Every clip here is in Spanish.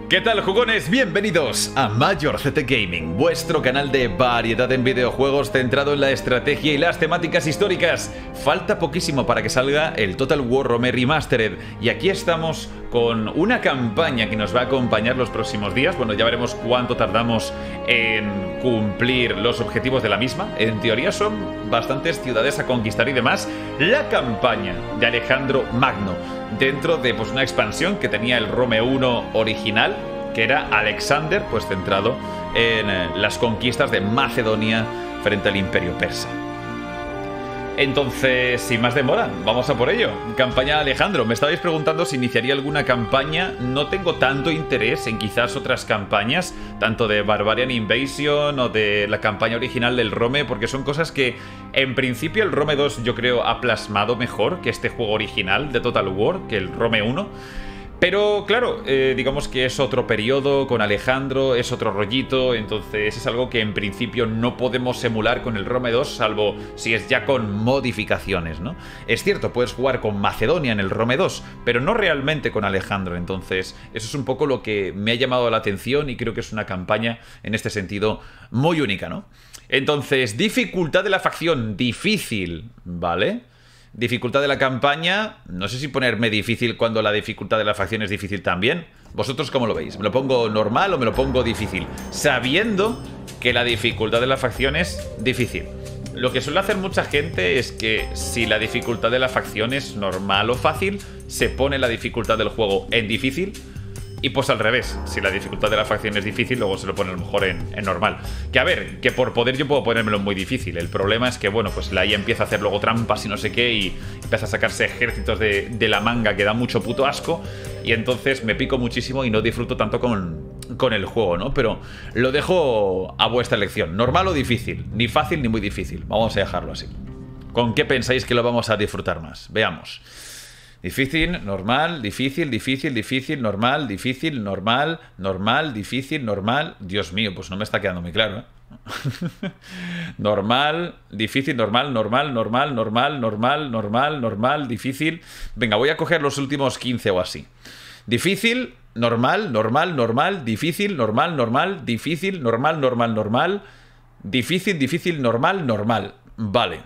¿Qué tal, jugones? Bienvenidos a Major CT Gaming, vuestro canal de variedad en videojuegos centrado en la estrategia y las temáticas históricas. Falta poquísimo para que salga el Total War Rome Remastered y aquí estamos con una campaña que nos va a acompañar los próximos días. Bueno, ya veremos cuánto tardamos en cumplir los objetivos de la misma. En teoría son bastantes ciudades a conquistar y demás. La campaña de Alejandro Magno dentro de una expansión que tenía el Rome 1 original, que era Alexander, centrado en las conquistas de Macedonia frente al Imperio Persa. Entonces, sin más demora, vamos a por ello. Campaña Alejandro. Me estabais preguntando si iniciaría alguna campaña. No tengo tanto interés en quizás otras campañas, tanto de Barbarian Invasion o de la campaña original del Rome, porque son cosas que, en principio, el Rome 2 yo creo ha plasmado mejor que este juego original de Total War, que el Rome 1. Pero claro, digamos que es otro periodo con Alejandro, es otro rollito, entonces es algo que en principio no podemos emular con el Rome 2, salvo si es ya con modificaciones, ¿no? Es cierto, puedes jugar con Macedonia en el Rome 2, pero no realmente con Alejandro, entonces eso es un poco lo que me ha llamado la atención y creo que es una campaña en este sentido muy única, ¿no? Entonces, dificultad de la facción, difícil, ¿vale? Dificultad de la campaña, no sé si ponerme difícil cuando la dificultad de la facción es difícil también. ¿Vosotros cómo lo veis? ¿Me lo pongo normal o me lo pongo difícil? Sabiendo que la dificultad de la facción es difícil. Lo que suele hacer mucha gente es que si la dificultad de la facción es normal o fácil, se pone la dificultad del juego en difícil. Y pues al revés, si la dificultad de la facción es difícil, luego se lo pone a lo mejor en normal. Que a ver, que por poder yo puedo ponérmelo muy difícil. El problema es que, bueno, pues la IA empieza a hacer luego trampas y no sé qué, y empieza a sacarse ejércitos de la manga que da mucho puto asco, y entonces me pico muchísimo y no disfruto tanto con el juego, ¿no? Pero lo dejo a vuestra elección. Normal o difícil, ni fácil ni muy difícil. Vamos a dejarlo así. ¿Con qué pensáis que lo vamos a disfrutar más? Veamos. Difícil, normal, difícil, difícil, difícil, normal, difícil, normal, normal, difícil, normal. Dios mío, pues no me está quedando muy claro, ¿eh? Normal, difícil, normal, normal, normal, normal, normal, normal, normal, difícil. Venga, voy a coger los últimos 15 o así. Difícil, normal, normal, normal, difícil, normal, normal, difícil, normal, normal, normal, difícil, difícil, normal, normal. Vale.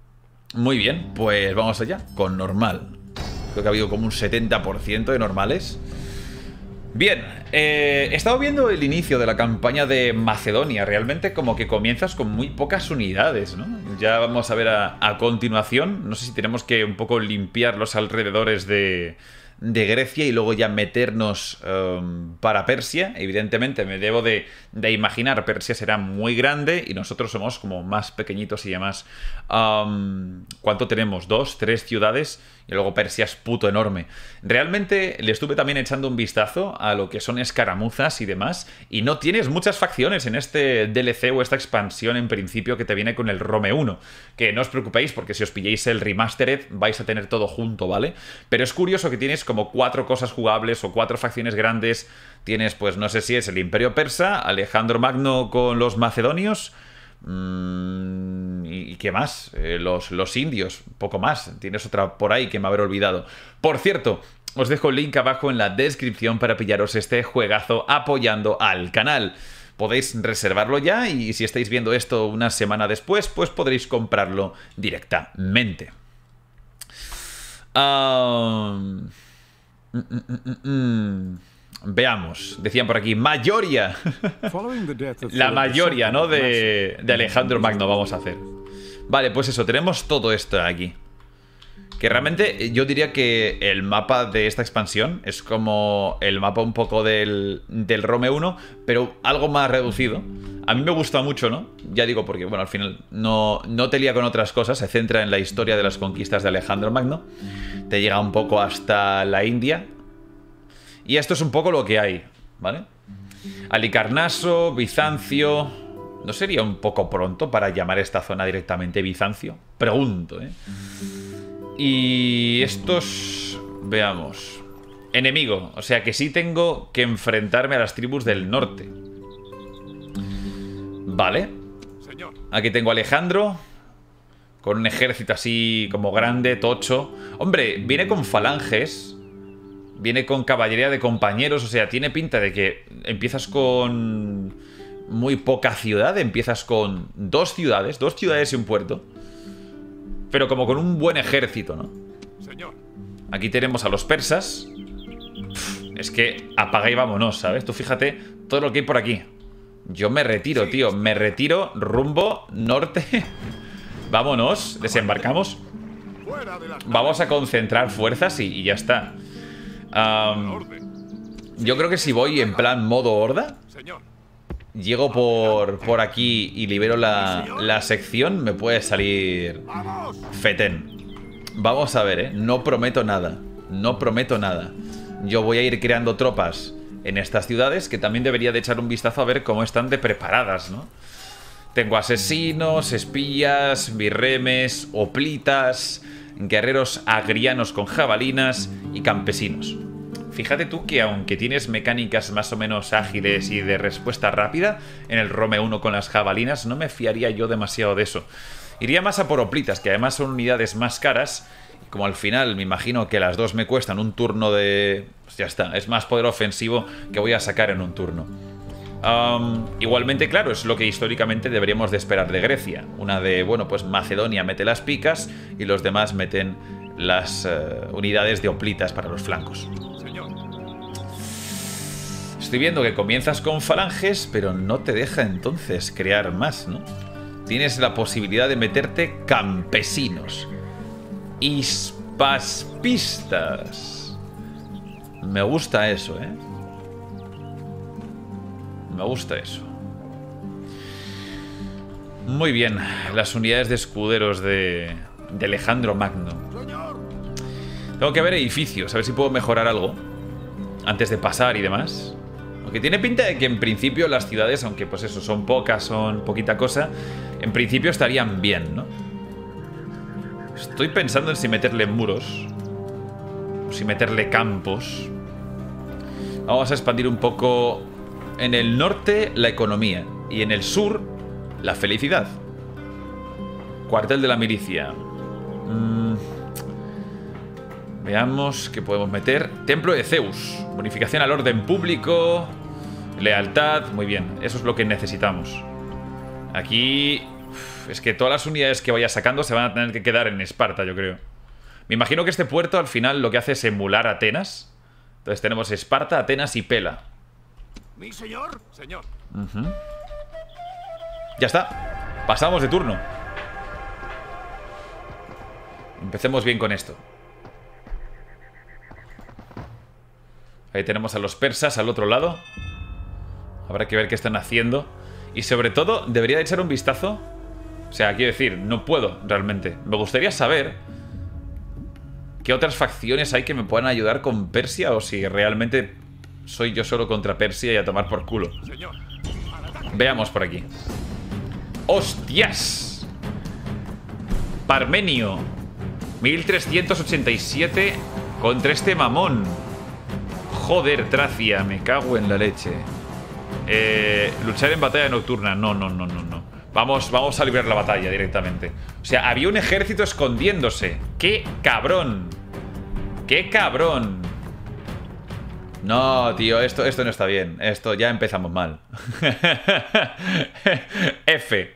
Muy bien, pues vamos allá con normal. Creo que ha habido como un 70% de normales. Bien, he estado viendo el inicio de la campaña de Macedonia. Realmente como que comienzas con muy pocas unidades, ¿no? Ya vamos a ver a continuación. No sé si tenemos que un poco limpiar los alrededores de Grecia y luego ya meternos para Persia. Evidentemente me debo de imaginar, Persia será muy grande y nosotros somos como más pequeñitos y demás. ¿Cuánto tenemos? ¿2, 3 ciudades? Y luego Persia es puto enorme. Realmente le estuve también echando un vistazo a lo que son escaramuzas y demás, y no tienes muchas facciones en este DLC o esta expansión en principio que te viene con el Rome 1. Que no os preocupéis porque si os pilléis el Remastered vais a tener todo junto, ¿vale? Pero es curioso que tienes como 4 cosas jugables o 4 facciones grandes. Tienes, pues no sé si es el Imperio Persa, Alejandro Magno con los macedonios... ¿Y qué más? Los indios, poco más. Tienes otra por ahí que me habré olvidado. Por cierto, os dejo el link abajo en la descripción para pillaros este juegazo apoyando al canal. Podéis reservarlo ya y si estáis viendo esto una semana después, pues podréis comprarlo directamente. Veamos, decían por aquí, Mayoria. La Mayoria, ¿no? De Alejandro Magno vamos a hacer. Vale, pues eso, tenemos todo esto aquí. Que realmente yo diría que el mapa de esta expansión es como el mapa un poco del Rome 1, pero algo más reducido. A mí me gusta mucho, ¿no? Ya digo porque, bueno, al final no te lía con otras cosas, se centra en la historia de las conquistas de Alejandro Magno. Te llega un poco hasta la India. Y esto es un poco lo que hay, ¿vale? Halicarnaso, Bizancio... ¿No sería un poco pronto para llamar esta zona directamente Bizancio? Pregunto, ¿eh? Y estos... Veamos... Enemigo, o sea que sí tengo que enfrentarme a las tribus del norte. Vale. Aquí tengo a Alejandro con un ejército así como grande, tocho. Hombre, viene con falanges... Viene con caballería de compañeros. O sea, tiene pinta de que empiezas con muy poca ciudad. Empiezas con dos ciudades y un puerto. Pero como con un buen ejército, ¿no? Señor. Aquí tenemos a los persas. Es que apaga y vámonos, ¿sabes? Tú fíjate todo lo que hay por aquí. Yo me retiro, tío. Me retiro rumbo norte. Vámonos, desembarcamos. Vamos a concentrar fuerzas y ya está. Yo creo que si voy en plan modo horda, llego por aquí y libero la sección, me puede salir fetén. Vamos a ver, no prometo nada. No prometo nada. Yo voy a ir creando tropas en estas ciudades, que también debería de echar un vistazo a ver cómo están de preparadas, ¿no? Tengo asesinos, espías, birremes, hoplitas, guerreros agrianos con jabalinas y campesinos. Fíjate tú que aunque tienes mecánicas más o menos ágiles y de respuesta rápida en el Rome 1 con las jabalinas, no me fiaría yo demasiado de eso. Iría más a por hoplitas, que además son unidades más caras. Y como al final me imagino que las dos me cuestan un turno de... Pues ya está, es más poder ofensivo que voy a sacar en un turno. Igualmente, claro, es lo que históricamente deberíamos de esperar de Grecia. Una de, bueno, pues Macedonia mete las picas y los demás meten las unidades de hoplitas para los flancos. Estoy viendo que comienzas con falanges, pero no te deja entonces crear más, ¿no? Tienes la posibilidad de meterte campesinos. Hispaspistas. Me gusta eso, ¿eh? Me gusta eso. Muy bien. Las unidades de escuderos de Alejandro Magno. Tengo que ver edificios, a ver si puedo mejorar algo antes de pasar y demás. Aunque tiene pinta de que en principio las ciudades, aunque pues eso, son pocas, son poquita cosa, en principio estarían bien, ¿no? Estoy pensando en si meterle muros, o si meterle campos. Vamos a expandir un poco. En el norte, la economía. Y en el sur, la felicidad. Cuartel de la milicia. Veamos qué podemos meter. Templo de Zeus. Bonificación al orden público. Lealtad. Muy bien. Eso es lo que necesitamos. Aquí... Es que todas las unidades que vaya sacando se van a tener que quedar en Esparta, yo creo. Me imagino que este puerto al final lo que hace es emular Atenas. Entonces tenemos Esparta, Atenas y Pela. ¿Mi señor? Señor. Ya está. Pasamos de turno. Empecemos bien con esto. Ahí tenemos a los persas al otro lado. Habrá que ver qué están haciendo. Y sobre todo, debería de echar un vistazo. O sea, quiero decir, no puedo realmente. Me gustaría saber qué otras facciones hay que me puedan ayudar con Persia, o si realmente soy yo solo contra Persia y a tomar por culo. Veamos por aquí. ¡Hostias! Parmenio 1387 contra este mamón. Joder, Tracia, me cago en la leche. Luchar en batalla nocturna. No. Vamos a librar la batalla directamente. O sea, había un ejército escondiéndose. ¡Qué cabrón! ¡Qué cabrón! No, tío, esto no está bien. Esto ya empezamos mal. F.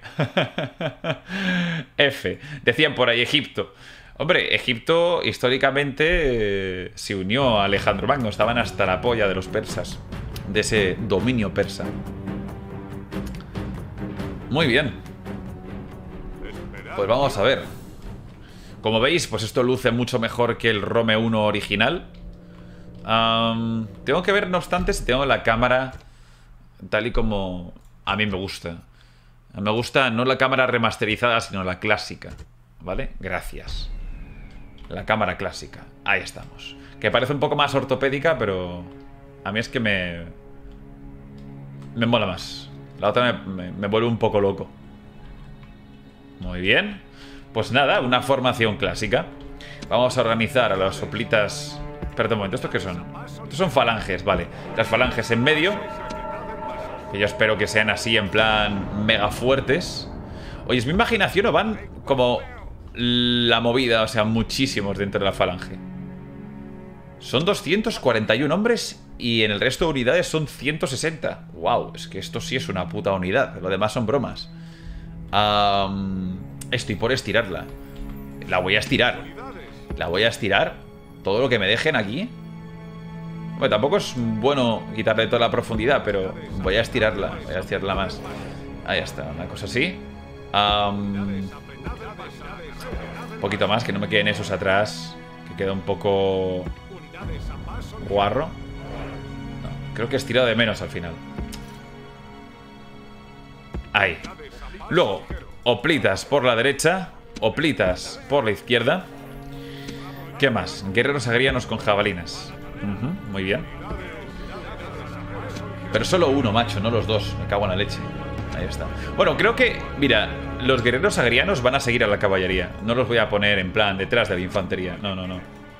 F. Decían por ahí Egipto. Hombre, Egipto históricamente se unió a Alejandro Magno. Estaban hasta la polla de los persas, de ese dominio persa. Muy bien. Pues vamos a ver. Como veis, pues esto luce mucho mejor que el Rome 1 original. Tengo que ver, no obstante, si tengo la cámara tal y como a mí me gusta. Me gusta no la cámara remasterizada, sino la clásica. ¿Vale? Gracias. La cámara clásica. Ahí estamos. Que parece un poco más ortopédica, pero a mí es que me mola más. La otra me vuelve un poco loco. Muy bien. Pues nada, una formación clásica. Vamos a organizar a las soplitas. Espérate un momento, ¿estos qué son? Estos son falanges, vale. Las falanges en medio, que yo espero que sean así en plan mega fuertes. Oye, es mi imaginación o van como la movida, o sea, muchísimos dentro de la falange. Son 241 hombres y en el resto de unidades son 160. Wow, es que esto sí es una puta unidad. Lo demás son bromas. Estoy por estirarla. La voy a estirar. La voy a estirar. Todo lo que me dejen aquí. Bueno, tampoco es bueno quitarle toda la profundidad, pero voy a estirarla. Voy a estirarla más. Ahí está, una cosa así. Un poquito más, que no me queden esos atrás. Que queda un poco guarro. No, creo que he estirado de menos al final. Ahí. Luego, hoplitas por la derecha, hoplitas por la izquierda. ¿Qué más? Guerreros agrianos con jabalinas. Muy bien. Pero solo uno, macho, no los dos. Me cago en la leche. Ahí está. Bueno, creo que, mira, los guerreros agrianos van a seguir a la caballería. No los voy a poner en plan detrás de la infantería. No, no, no.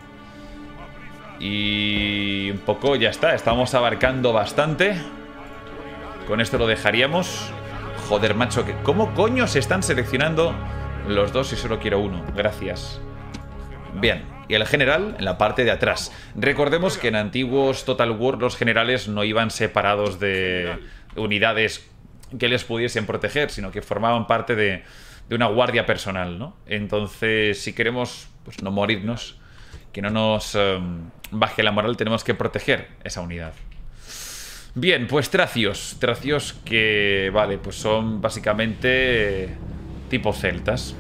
Y un poco ya está. Estamos abarcando bastante. Con esto lo dejaríamos. Joder, macho, que ¿cómo coño se están seleccionando los dos si solo quiero uno? Gracias. Bien, y el general en la parte de atrás. Recordemos que en antiguos Total War los generales no iban separados de unidades que les pudiesen proteger, sino que formaban parte de una guardia personal, ¿no? Entonces, si queremos pues, no morirnos, que no nos baje la moral, tenemos que proteger esa unidad. Bien, pues tracios. Tracios que, vale, pues son básicamente tipo celtas.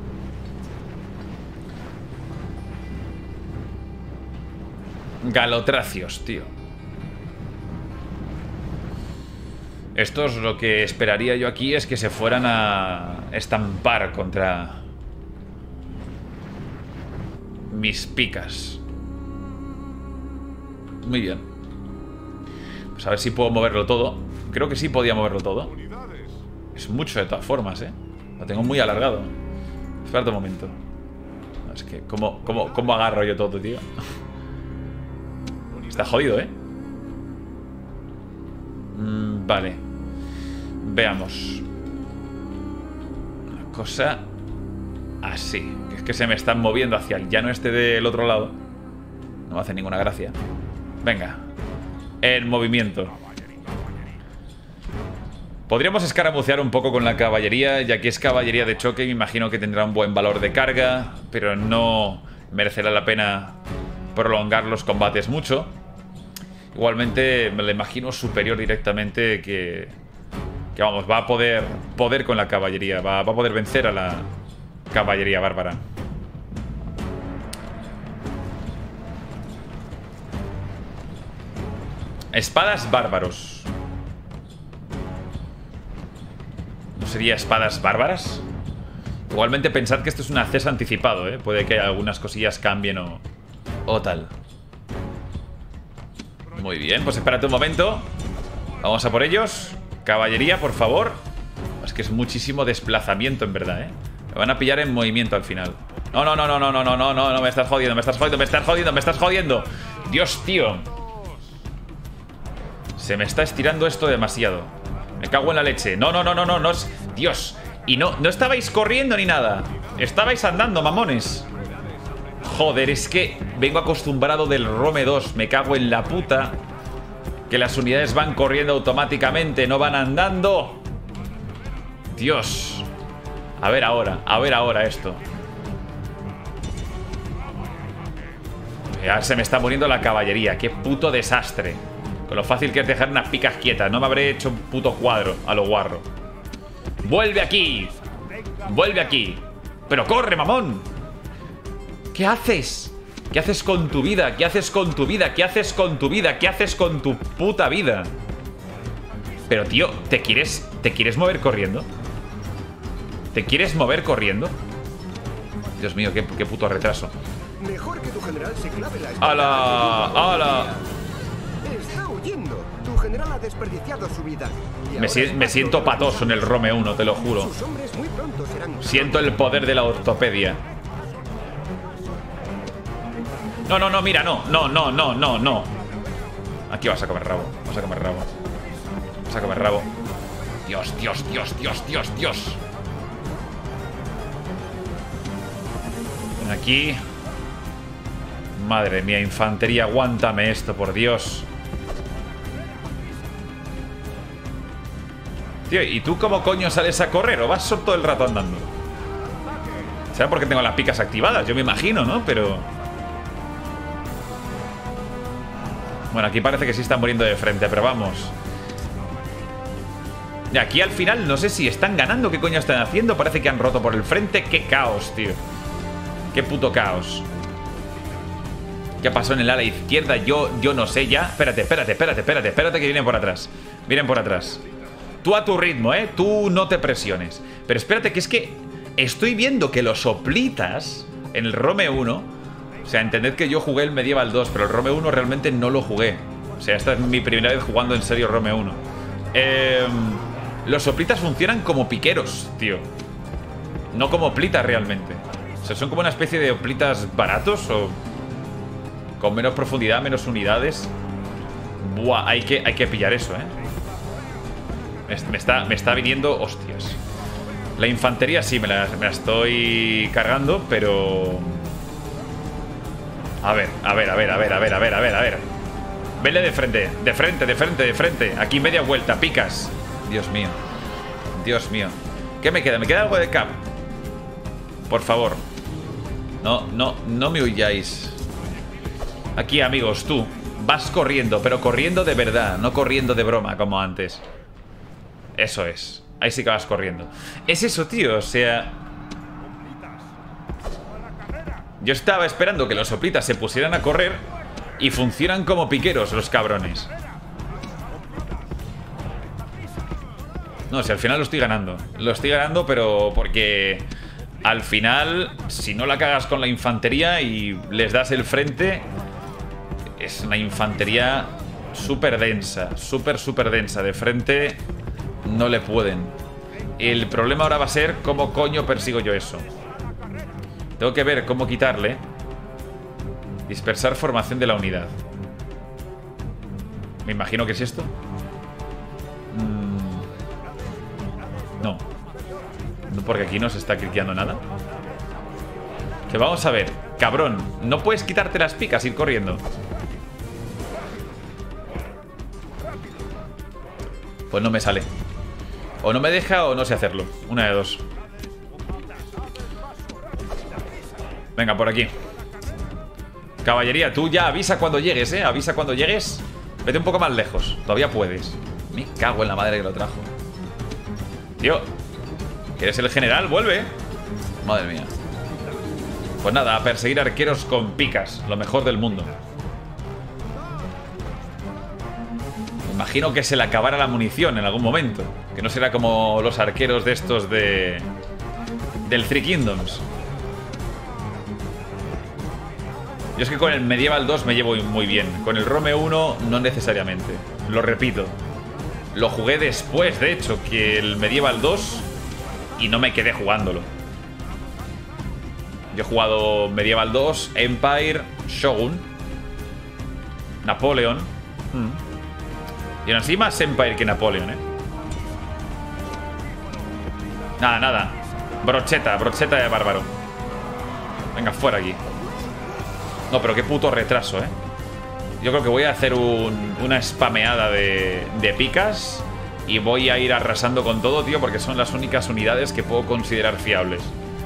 Galotracios, tío. Estos lo que esperaría yo aquí es que se fueran a estampar contra mis picas. Muy bien. Pues a ver si puedo moverlo todo. Creo que sí podía moverlo todo. Es mucho de todas formas, ¿eh? Lo tengo muy alargado. Espérate un momento. Es que, ¿cómo agarro yo todo, tío? Está jodido, ¿eh? Vale. Veamos. Una cosa así. Que es que se me están moviendo hacia el llano este del otro lado. No me hace ninguna gracia. Venga. En movimiento. Podríamos escaramucear un poco con la caballería, ya que es caballería de choque. Me imagino que tendrá un buen valor de carga, pero no merecerá la pena prolongar los combates mucho. Igualmente me lo imagino superior directamente, que vamos, va a poder con la caballería, va a poder vencer a la caballería bárbara. Espadas bárbaros. ¿No sería espadas bárbaras? Igualmente pensad que esto es un acceso anticipado, ¿eh? Puede que algunas cosillas cambien o tal. Muy bien, pues espérate un momento. Vamos a por ellos. Caballería, por favor. Es que es muchísimo desplazamiento, en verdad, ¿eh? Me van a pillar en movimiento al final. No, no, no, no, no, no, no, no, no, no, me estás jodiendo, me estás jodiendo, me estás jodiendo, me estás jodiendo. Dios, tío. Se me está estirando esto demasiado. Me cago en la leche. No, no, no, no, no, no es... Dios. Y no estabais corriendo ni nada. Estabais andando, mamones. Joder, es que vengo acostumbrado del Rome 2. Me cago en la puta. Que las unidades van corriendo automáticamente, no van andando. Dios. A ver ahora esto. Ya se me está muriendo la caballería. Qué puto desastre. Con lo fácil que es dejar unas picas quietas. No me habré hecho un puto cuadro a lo guarro. ¡Vuelve aquí! ¡Vuelve aquí! ¡Pero corre, mamón! ¿Qué haces? ¿Qué haces con tu vida? ¿Qué haces con tu vida? ¿Qué haces con tu vida? ¿Qué haces con tu puta vida? Pero, tío, ¿te quieres mover corriendo? ¿Te quieres mover corriendo? Dios mío, qué puto retraso. Mejor que tu general se clave la espada. ¡Hala! ¡Hala! Está huyendo. Tu general ha desperdiciado su vida. Me siento patoso en el Rome 1, te lo juro. Sus hombres muy pronto serán... Siento el poder de la ortopedia. No, no, no, mira, no. No, no, no, no, no. Aquí vas a comer rabo. Vas a comer rabo. Vas a comer rabo. Dios, Dios, Dios, Dios, Dios, Dios. Ven aquí. Madre mía, infantería, aguántame esto, por Dios. Tío, ¿y tú cómo coño sales a correr? ¿O vas todo el rato andando? Será porque tengo las picas activadas, yo me imagino, ¿no? Pero... Bueno, aquí parece que sí están muriendo de frente, pero vamos. Y aquí al final no sé si están ganando, qué coño están haciendo. Parece que han roto por el frente. Qué caos, tío. Qué puto caos. ¿Qué pasó en el ala izquierda? Yo no sé ya. Espérate que vienen por atrás. Vienen por atrás. Tú a tu ritmo, tú no te presiones. Pero espérate, que es que estoy viendo que los soplitas en el Rome 1... O sea, entended que yo jugué el Medieval 2, pero el Rome 1 realmente no lo jugué. O sea, esta es mi primera vez jugando en serio Rome 1. Los soplitas funcionan como piqueros, tío. No como plitas realmente. O sea, son como una especie de plitas baratos o... Con menos profundidad, menos unidades. Buah, hay que pillar eso, Me está viniendo hostias. La infantería sí, me la estoy cargando, pero... A ver. Vele de frente. Aquí media vuelta, picas. Dios mío. ¿Qué me queda? ¿Me queda algo de cap? Por favor. No me huyáis. Aquí, amigos, tú vas corriendo, pero corriendo de verdad, no corriendo de broma como antes. Eso es. Ahí sí que vas corriendo. Es eso, tío, o sea... Yo estaba esperando que los soplitas se pusieran a correr y funcionan como piqueros los cabrones. No, si al final lo estoy ganando. Lo estoy ganando, pero porque al final, si no la cagas con la infantería y les das el frente, es una infantería súper densa. Súper densa. De frente no le pueden. El problema ahora va a ser cómo coño persigo yo eso. Tengo que ver cómo quitarle. Dispersar formación de la unidad. Me imagino que es esto. No. No, porque aquí no se está cliqueando nada. Que vamos a ver. Cabrón, no puedes quitarte las picas e ir corriendo. Pues no me sale. O no me deja o no sé hacerlo. Una de dos. Venga, por aquí. Caballería, tú ya avisa cuando llegues, avisa cuando llegues. Vete un poco más lejos, todavía puedes. Me cago en la madre que lo trajo. Tío, ¿eres el general? Vuelve. Madre mía. Pues nada, a perseguir arqueros con picas. Lo mejor del mundo. Me imagino que se le acabará la munición en algún momento. Que no será como los arqueros de estos de... del Three Kingdoms. Yo es que con el Medieval 2 me llevo muy bien. Con el Rome 1 no necesariamente. Lo repito. Lo jugué después, de hecho, que el Medieval 2 y no me quedé jugándolo. Yo he jugado Medieval 2, Empire, Shogun, Napoleon. Y aún así más Empire que Napoleon, Nada. Brocheta de bárbaro. Venga, fuera aquí. No, pero qué puto retraso, Yo creo que voy a hacer una spameada de picas y voy a ir arrasando con todo, tío, porque son las únicas unidades que puedo considerar fiables.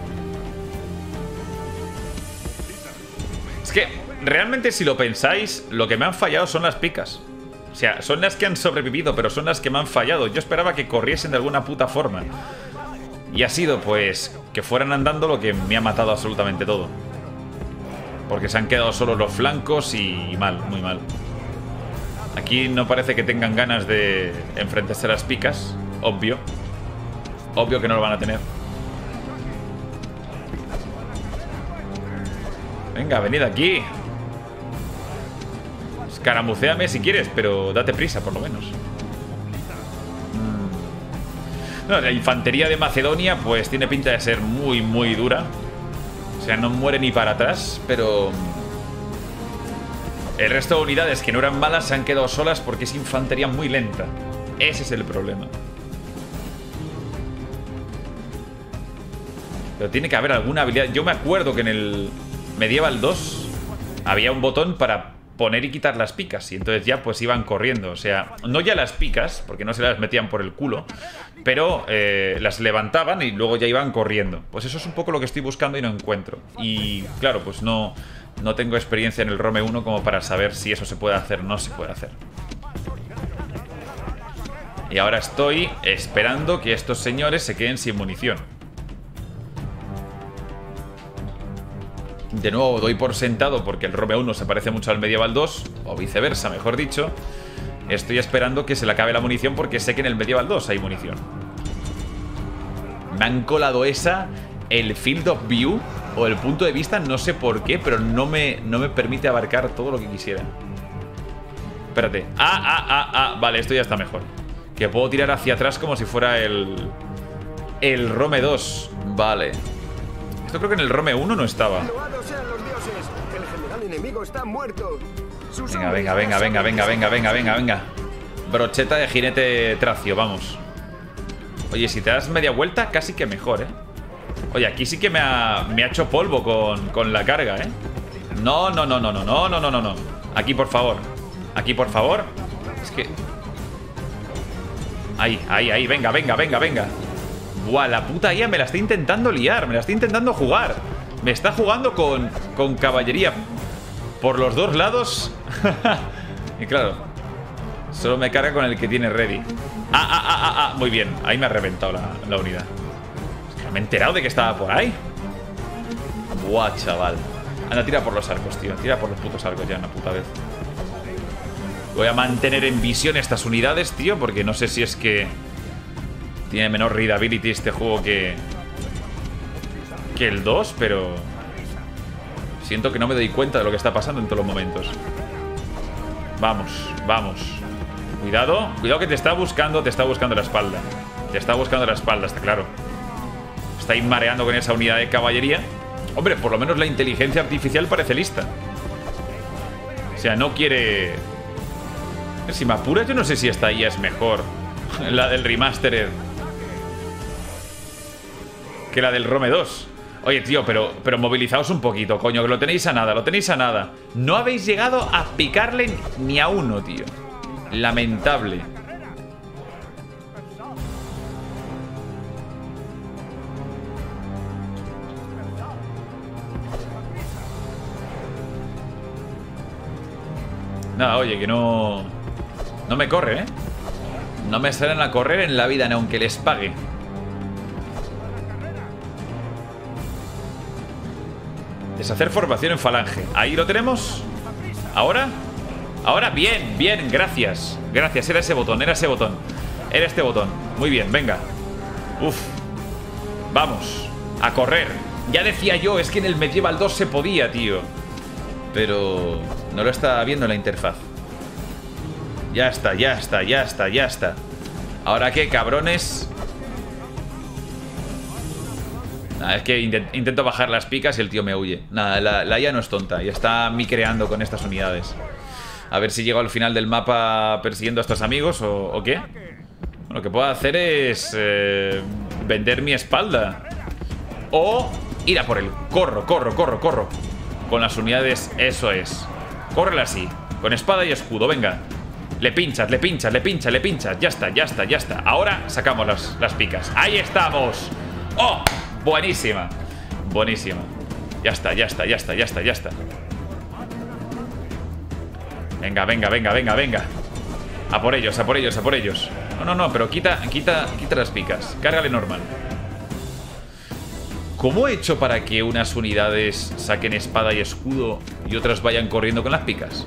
Es que, realmente, si lo pensáis, lo que me han fallado son las picas. O sea, son las que han sobrevivido, pero son las que me han fallado. Yo esperaba que corriesen de alguna puta forma. Y ha sido, pues, que fueran andando lo que me ha matado absolutamente todo. Porque se han quedado solo los flancos y mal, muy mal. Aquí no parece que tengan ganas de enfrentarse a las picas. Obvio. Obvio que no lo van a tener. Venga, venid aquí. Escaramucéame si quieres, pero date prisa por lo menos. No, la infantería de Macedonia pues tiene pinta de ser muy, muy dura. O sea, no muere ni para atrás, pero... El resto de unidades que no eran malas se han quedado solas porque es infantería muy lenta. Ese es el problema. Pero tiene que haber alguna habilidad. Yo me acuerdo que en el Medieval 2 había un botón para poner y quitar las picas. Y entonces ya pues iban corriendo. O sea, no ya las picas, porque no se las metían por el culo, pero las levantaban y luego ya iban corriendo. Pues eso es un poco lo que estoy buscando y no encuentro. Y claro, pues no tengo experiencia en el Rome 1 como para saber si eso se puede hacer o no se puede hacer. Y ahora estoy esperando que estos señores se queden sin munición. De nuevo doy por sentado, porque el Rome 1 se parece mucho al Medieval 2, o viceversa, mejor dicho. Estoy esperando que se le acabe la munición porque sé que en el Medieval 2 hay munición. Me han colado el Field of View, o el punto de vista, no sé por qué, pero no me permite abarcar todo lo que quisiera. Espérate. Vale, esto ya está mejor. Que puedo tirar hacia atrás como si fuera el Rome 2. Vale. Esto creo que en el Rome 1 no estaba. Loados sean los dioses. El general enemigo está muerto. Venga. Brocheta de jinete tracio, vamos. Oye, si te das media vuelta, casi que mejor, ¿eh? Oye, aquí sí que me ha hecho polvo con la carga, ¿eh? No. Aquí, por favor. Es que... Ahí, venga. Buah, la puta IA me la está intentando liar, me la está intentando jugar. Me está jugando con caballería por los dos lados. Y claro, solo me carga con el que tiene ready. Muy bien, ahí me ha reventado la unidad. Es que me he enterado de que estaba por ahí. Buah, chaval. Anda, tira por los arcos, tío. Tira por los putos arcos ya una puta vez. Voy a mantener en visión estas unidades, tío, porque no sé si es que tiene menor readability este juego que el 2, pero siento que no me doy cuenta de lo que está pasando en todos los momentos. Vamos. Cuidado que te está buscando la espalda. Está claro. Está ahí mareando con esa unidad de caballería. Hombre, por lo menos la inteligencia artificial parece lista. O sea, no quiere... Si me apuras, yo no sé si esta IA es mejor, la del Remastered, que la del Rome 2. Oye, tío, pero movilizaos un poquito, coño, que lo tenéis a nada. No habéis llegado a picarle ni a uno, tío. Lamentable. Nada, oye, que no me corre, ¿eh? No me salen a correr en la vida, ni aunque les pague. Deshacer formación en falange. Ahí lo tenemos. ¿Ahora? Bien, gracias. Era ese botón. Era este botón. Muy bien, venga. Uf. Vamos. A correr. Ya decía yo, es que en el Medieval 2 se podía, tío. Pero no lo está viendo la interfaz. Ya está. ¿Ahora qué, cabrones? Nada, es que intento bajar las picas y el tío me huye. Nada, la IA no es tonta y está micreando con estas unidades. A ver si llego al final del mapa persiguiendo a estos amigos o qué. Bueno, lo que puedo hacer es vender mi espalda. O ir a por él. Corro. Con las unidades, eso es. Córrele así, con espada y escudo, venga. Le pinchas. Ya está. Ahora sacamos las picas. ¡Ahí estamos! ¡Oh! Buenísima. Ya está. Venga. A por ellos. No, pero quita las picas. Cárgale normal. ¿Cómo he hecho para que unas unidades saquen espada y escudo y otras vayan corriendo con las picas?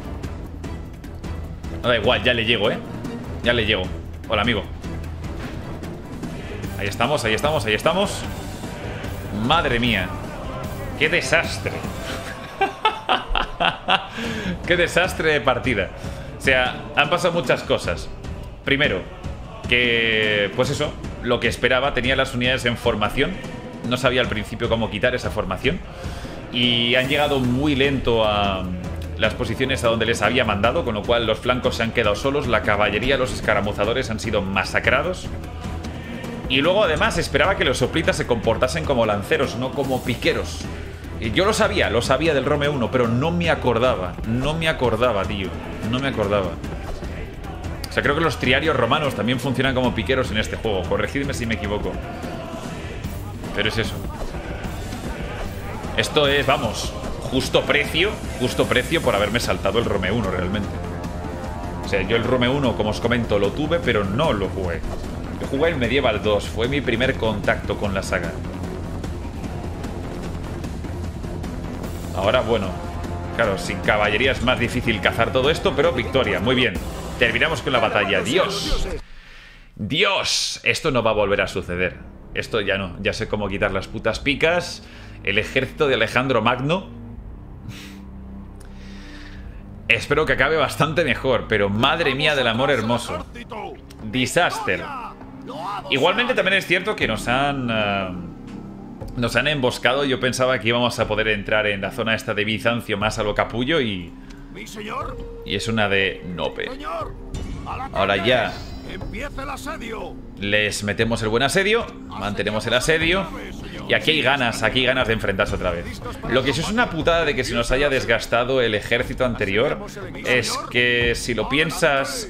No da igual, ya le llego, ¿eh? Hola, amigo. Ahí estamos. Madre mía. ¡Qué desastre! ¡Qué desastre de partida! O sea, han pasado muchas cosas. Primero, que... pues eso, lo que esperaba, tenía las unidades en formación. No sabía al principio cómo quitar esa formación. Y han llegado muy lento a las posiciones a donde les había mandado, con lo cual los flancos se han quedado solos. La caballería, los escaramuzadores han sido masacrados. Y luego además esperaba que los soplitas se comportasen como lanceros, no como piqueros. Yo lo sabía del Rome 1, pero no me acordaba. No me acordaba, tío. No me acordaba. O sea, creo que los triarios romanos también funcionan como piqueros en este juego. Corregidme si me equivoco. Pero es eso. Esto es, vamos, justo precio por haberme saltado el Rome 1 realmente. O sea, yo el Rome 1, como os comento, lo tuve, pero no lo jugué. Yo jugué el Medieval 2, fue mi primer contacto con la saga. Ahora, bueno, claro, sin caballería es más difícil cazar todo esto, pero victoria, muy bien. Terminamos con la batalla. ¡Dios! ¡Dios! Esto no va a volver a suceder. Esto ya no, ya sé cómo quitar las putas picas. El ejército de Alejandro Magno. Espero que acabe bastante mejor, pero madre mía del amor hermoso. Disaster. Igualmente también es cierto que nos han emboscado. Yo pensaba que íbamos a poder entrar en la zona esta de Bizancio más a lo capullo y es una de nope. Ahora ya les metemos el buen asedio, mantenemos el asedio y aquí hay ganas de enfrentarse otra vez. Lo que sí es una putada de que se nos haya desgastado el ejército anterior es que, si lo piensas,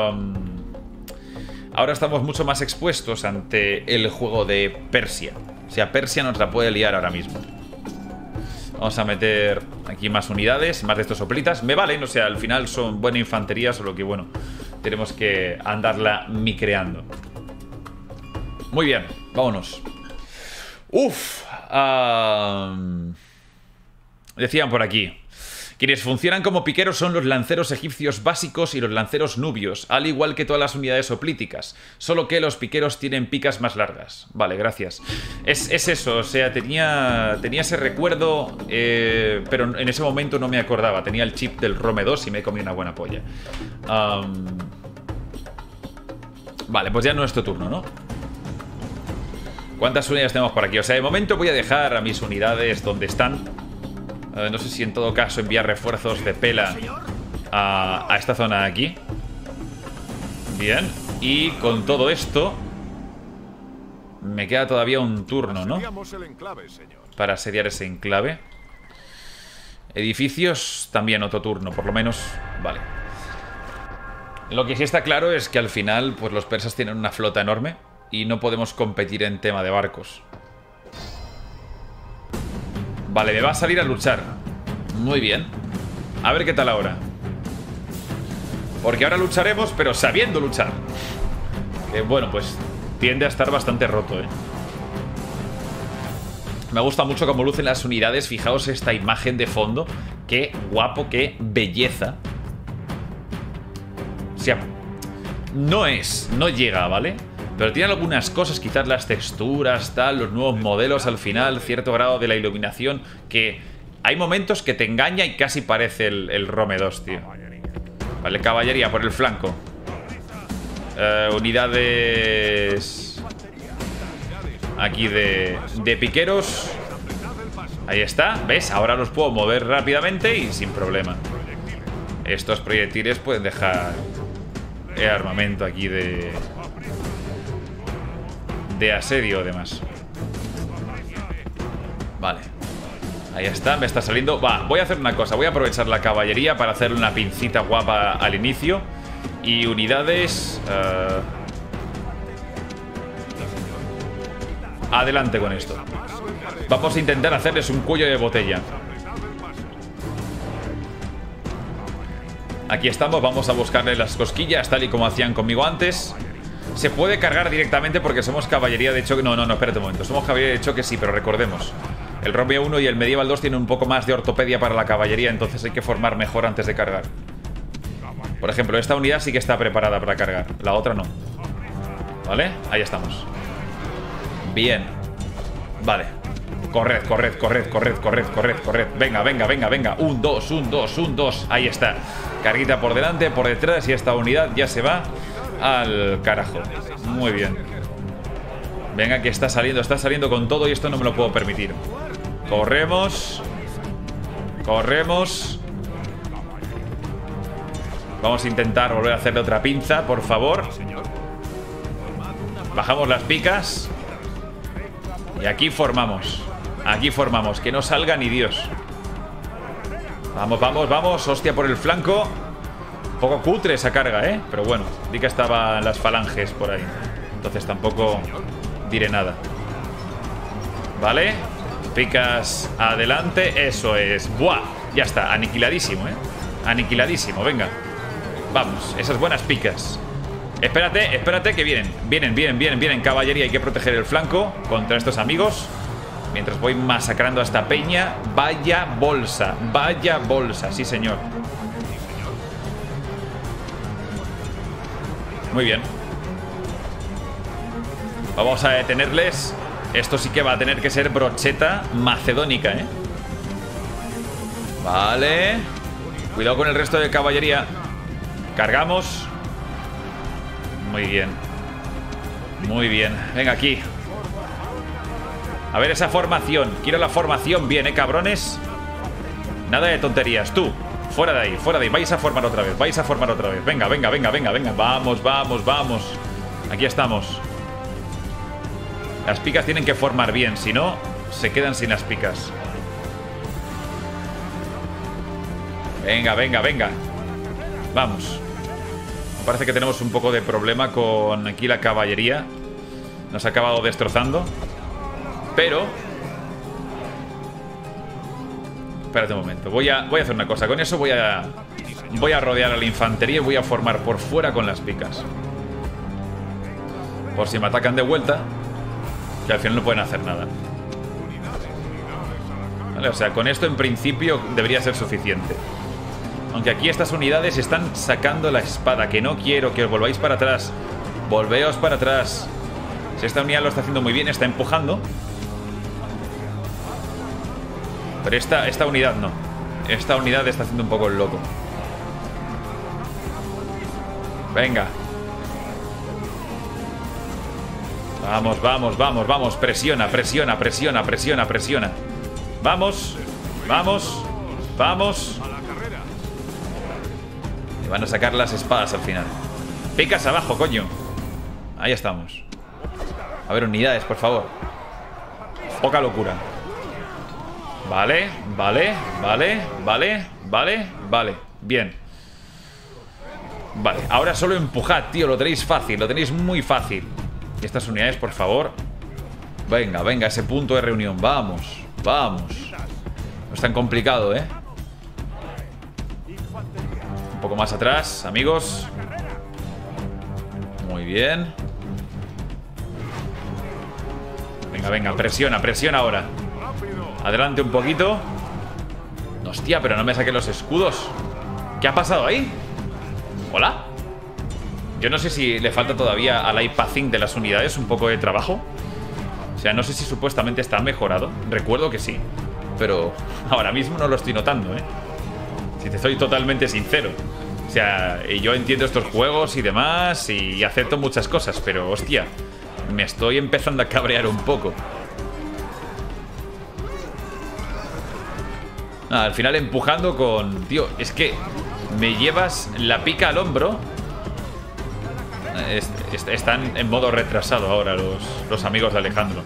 ahora estamos mucho más expuestos ante el juego de Persia. O sea, Persia nos la puede liar ahora mismo. Vamos a meter aquí más unidades, más de estos soplitas. Me valen, o sea, al final son buena infantería, solo que, bueno, tenemos que andarla micreando. Muy bien, vámonos. Uf. Decían por aquí: quienes funcionan como piqueros son los lanceros egipcios básicos y los lanceros nubios, al igual que todas las unidades hoplíticas, solo que los piqueros tienen picas más largas. Vale, gracias. Es eso, o sea, tenía ese recuerdo, pero en ese momento no me acordaba. Tenía el chip del Rome 2 y me comí una buena polla. Vale, pues ya no es nuestro turno, ¿no? ¿Cuántas unidades tenemos por aquí? O sea, de momento voy a dejar a mis unidades donde están. No sé si en todo caso enviar refuerzos de pela a esta zona de aquí. Bien. Y con todo esto me queda todavía un turno, ¿no? Para asediar ese enclave. Edificios, también otro turno, por lo menos. Vale. Lo que sí está claro es que al final, pues los persas tienen una flota enorme y no podemos competir en tema de barcos. Vale, me va a salir a luchar. Muy bien. A ver qué tal ahora. Porque ahora lucharemos, pero sabiendo luchar. Que bueno, pues tiende a estar bastante roto, ¿eh? Me gusta mucho cómo lucen las unidades. Fijaos esta imagen de fondo. Qué guapo, qué belleza. O sea, no llega, ¿vale? Pero tiene algunas cosas, quizás las texturas, tal, los nuevos modelos al final, cierto grado de la iluminación, que hay momentos que te engaña y casi parece el Rome 2, tío. Vale, caballería por el flanco. Unidades aquí de piqueros. Ahí está, ¿ves? Ahora los puedo mover rápidamente y sin problema. Estos proyectiles pueden dejar armamento aquí de asedio, además. Vale. Ahí está, me está saliendo. Va, voy a hacer una cosa. Voy a aprovechar la caballería para hacer una pincita guapa al inicio. Y unidades... adelante con esto. Vamos a intentar hacerles un cuello de botella. Aquí estamos, vamos a buscarles las cosquillas, tal y como hacían conmigo antes. Se puede cargar directamente porque somos caballería de choque. No, espérate un momento. Somos caballería de choque, sí, pero recordemos, el Rome 1 y el Medieval 2 tienen un poco más de ortopedia para la caballería, entonces hay que formar mejor antes de cargar. Por ejemplo, esta unidad sí que está preparada para cargar, la otra no. ¿Vale? Ahí estamos. Bien. Vale. Corred. Venga. 1, 2, 1, 2, 1, 2. Ahí está. Carguita por delante, por detrás y esta unidad ya se va al carajo. Muy bien. Venga, que está saliendo con todo y esto no me lo puedo permitir. Corremos. Vamos a intentar volver a hacerle otra pinza, por favor. Bajamos las picas. Y aquí formamos. Aquí formamos, que no salga ni Dios. Vamos, vamos, vamos. Hostia por el flanco. Un poco cutre esa carga, ¿eh? Pero bueno, di que estaban las falanges por ahí. Entonces tampoco diré nada. Vale. Picas adelante. Eso es. ¡Buah! Ya está, aniquiladísimo, ¿eh? Aniquiladísimo, venga. Vamos, esas buenas picas. Espérate, espérate que vienen. Vienen caballería. Hay que proteger el flanco contra estos amigos. Mientras voy masacrando a esta peña. Vaya bolsa, sí señor. Muy bien. Vamos a detenerles. Esto sí que va a tener que ser brocheta macedónica, ¿eh? Vale. Cuidado con el resto de caballería. Cargamos. Muy bien. Muy bien. Venga, aquí. A ver esa formación. Quiero la formación bien, cabrones. Nada de tonterías. Tú, fuera de ahí, fuera de ahí. Vais a formar otra vez, vais a formar otra vez. Venga, venga, venga, venga, venga. Vamos, vamos, vamos. Aquí estamos. Las picas tienen que formar bien. Si no, se quedan sin las picas. Venga, venga, venga. Vamos. Parece que tenemos un poco de problema con aquí la caballería. Nos ha acabado destrozando. Pero... espérate un momento. Voy a hacer una cosa. Con eso voy a rodear a la infantería y voy a formar por fuera con las picas. Por si me atacan de vuelta. Que al final no pueden hacer nada. Vale, o sea, con esto en principio debería ser suficiente. Aunque aquí estas unidades están sacando la espada. Que no quiero que os volváis para atrás. Volveos para atrás. Si esta unidad lo está haciendo muy bien, está empujando. Pero esta unidad no. Esta unidad está haciendo un poco el loco. Venga. Vamos, vamos, vamos, vamos. Presiona, presiona, presiona, presiona, presiona. Vamos, vamos, vamos. Me van a sacar las espadas al final. Picas abajo, coño. Ahí estamos. A ver, unidades, por favor. Poca locura. Vale, vale, vale, vale, vale, vale. Bien. Vale, ahora solo empujad, tío. Lo tenéis fácil, lo tenéis muy fácil. Y estas unidades, por favor. Venga, venga, ese punto de reunión. Vamos, vamos. No es tan complicado, ¿eh? Un poco más atrás, amigos. Muy bien. Venga, venga, presiona, presiona ahora. Adelante un poquito. Hostia, pero no me saqué los escudos. ¿Qué ha pasado ahí? ¿Hola? Yo no sé si le falta todavía al iPathing de las unidades un poco de trabajo. O sea, no sé si supuestamente está mejorado. Recuerdo que sí. Pero ahora mismo no lo estoy notando, ¿eh? Si te soy totalmente sincero. O sea, yo entiendo estos juegos y demás y acepto muchas cosas, pero hostia, me estoy empezando a cabrear un poco. Al final empujando con... tío, es que me llevas la pica al hombro. Están en modo retrasado ahora los amigos de Alejandro.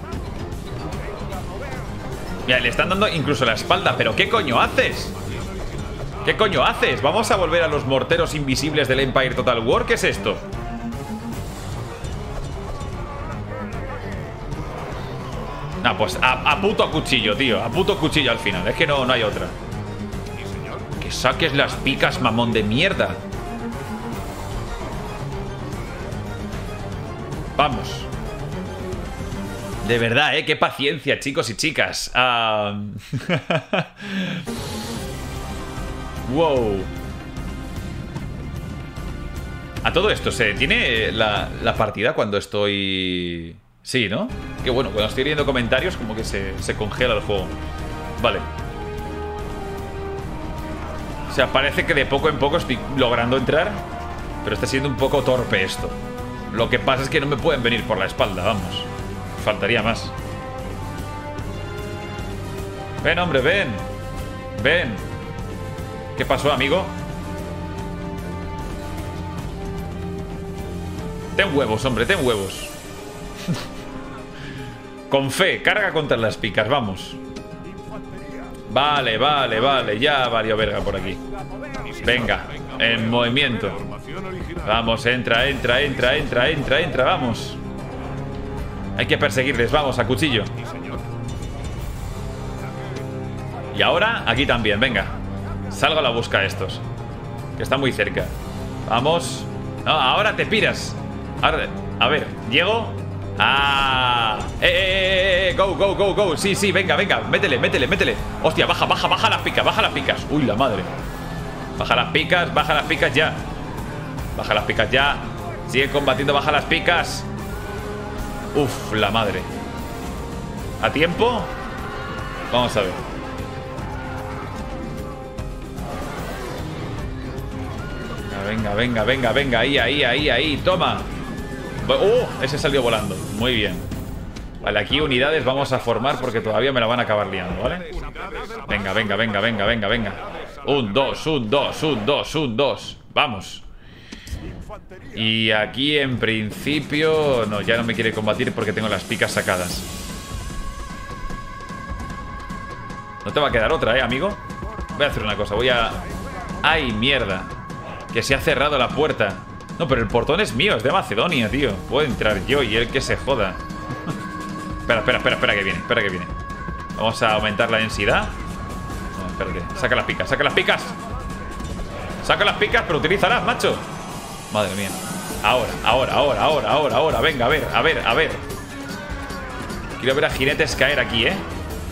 Mira, le están dando incluso la espalda. ¿Pero qué coño haces? ¿Qué coño haces? ¿Vamos a volver a los morteros invisibles del Empire Total War? ¿Qué es esto? Ah, pues a puto cuchillo, tío. A puto cuchillo al final. Es que no hay otra. Que saques las picas, mamón de mierda. Vamos. De verdad, qué paciencia, chicos y chicas. Wow. A todo esto, ¿se detiene la partida cuando estoy...? Sí, ¿no? Que bueno, cuando estoy leyendo comentarios como que se congela el juego. Vale. O sea, parece que de poco en poco estoy logrando entrar, pero está siendo un poco torpe esto. Lo que pasa es que no me pueden venir por la espalda, vamos. Faltaría más. Ven, hombre, ven. Ven. ¿Qué pasó, amigo? Ten huevos, hombre, ten huevos. Con fe, carga contra las picas, vamos. Vale, vale, vale. Ya valió verga por aquí. Venga, en movimiento. Formación original. Vamos, entra, entra, entra, entra, entra, entra, vamos. Hay que perseguirles, vamos, a cuchillo. Sí, señor. Y ahora, aquí también, venga. Salgo a la busca de estos, que está muy cerca. Vamos. No, ahora te piras. Ahora, a ver, llego. ¡Ah! Go, go, go, go. Sí, sí, venga, venga. Métele, métele, métele. Hostia, baja, baja, baja las picas, baja las picas. Uy, la madre. Baja las picas ya. Baja las picas ya. Sigue combatiendo, baja las picas. Uf, la madre. ¿A tiempo? Vamos a ver. Venga, venga, venga, venga. Ahí, ahí, ahí, ahí. Toma. Ese salió volando. Muy bien. Vale, aquí unidades vamos a formar porque todavía me la van a acabar liando, ¿vale? Venga, venga, venga, venga, venga, venga. 1, 2, 1, 2, 1, 2, 1, 2. Vamos. Y aquí en principio... No, ya no me quiere combatir porque tengo las picas sacadas. No te va a quedar otra, amigo. Voy a hacer una cosa, voy a... ¡Ay, mierda! Que se ha cerrado la puerta. No, pero el portón es mío, es de Macedonia, tío. Puedo entrar yo y él que se joda. Espera, espera, espera, espera que viene, espera que viene. Vamos a aumentar la densidad. No, espérate, saca las picas, saca las picas. Saca las picas, pero utilízalas, macho. Madre mía. Ahora, ahora, ahora, ahora, ahora, ahora. Venga, a ver, a ver, a ver. Quiero ver a jinetes caer aquí, ¿eh?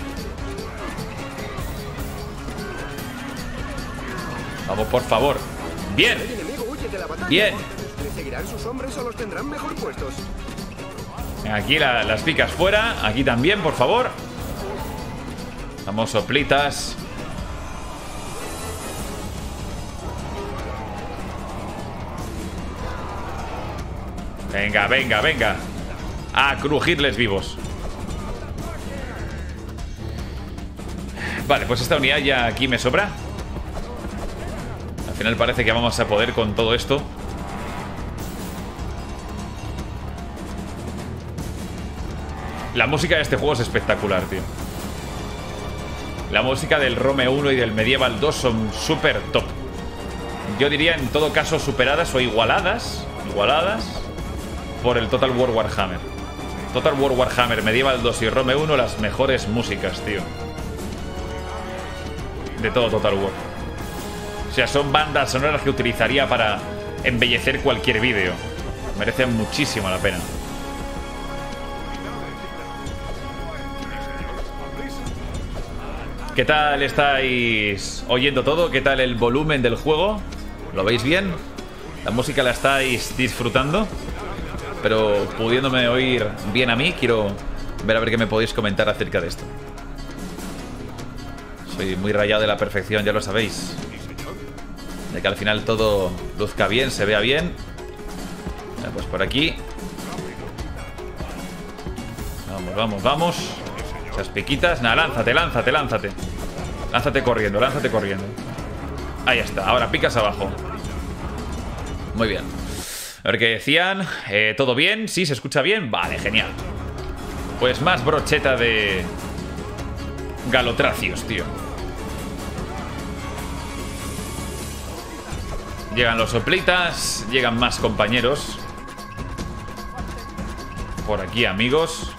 Vamos, por favor. Bien. El enemigo huye de la batalla. Bien. ¿Le seguirán sus hombres o los tendrán mejor puestos? Aquí las picas fuera. Aquí también, por favor. Vamos, soplitas. Venga, venga, venga. A crujirles vivos. Vale, pues esta unidad ya aquí me sobra. Al final parece que vamos a poder con todo esto. La música de este juego es espectacular, tío. La música del Rome 1 y del Medieval 2 son súper top. Yo diría en todo caso superadas o igualadas por el Total War Warhammer. Total War Warhammer, Medieval 2 y Rome 1, las mejores músicas, tío, de todo Total War. O sea, son bandas sonoras que utilizaría para embellecer cualquier vídeo. Merecen muchísimo la pena. ¿Qué tal estáis oyendo todo? ¿Qué tal el volumen del juego? ¿Lo veis bien? ¿La música la estáis disfrutando? Pero pudiéndome oír bien a mí, quiero ver a ver qué me podéis comentar acerca de esto. Soy muy rayado de la perfección, ya lo sabéis. De que al final todo luzca bien, se vea bien. Pues por aquí. Vamos, vamos, vamos. Esas piquitas. Nada, lánzate, lánzate, lánzate. Lánzate corriendo, lánzate corriendo. Ahí está, ahora picas abajo. Muy bien. A ver qué decían. ¿Todo bien? ¿Sí? ¿Se escucha bien? Vale, genial. Pues más brocheta de galotracios, tío. Llegan los soplitas. Llegan más compañeros. Por aquí, amigos.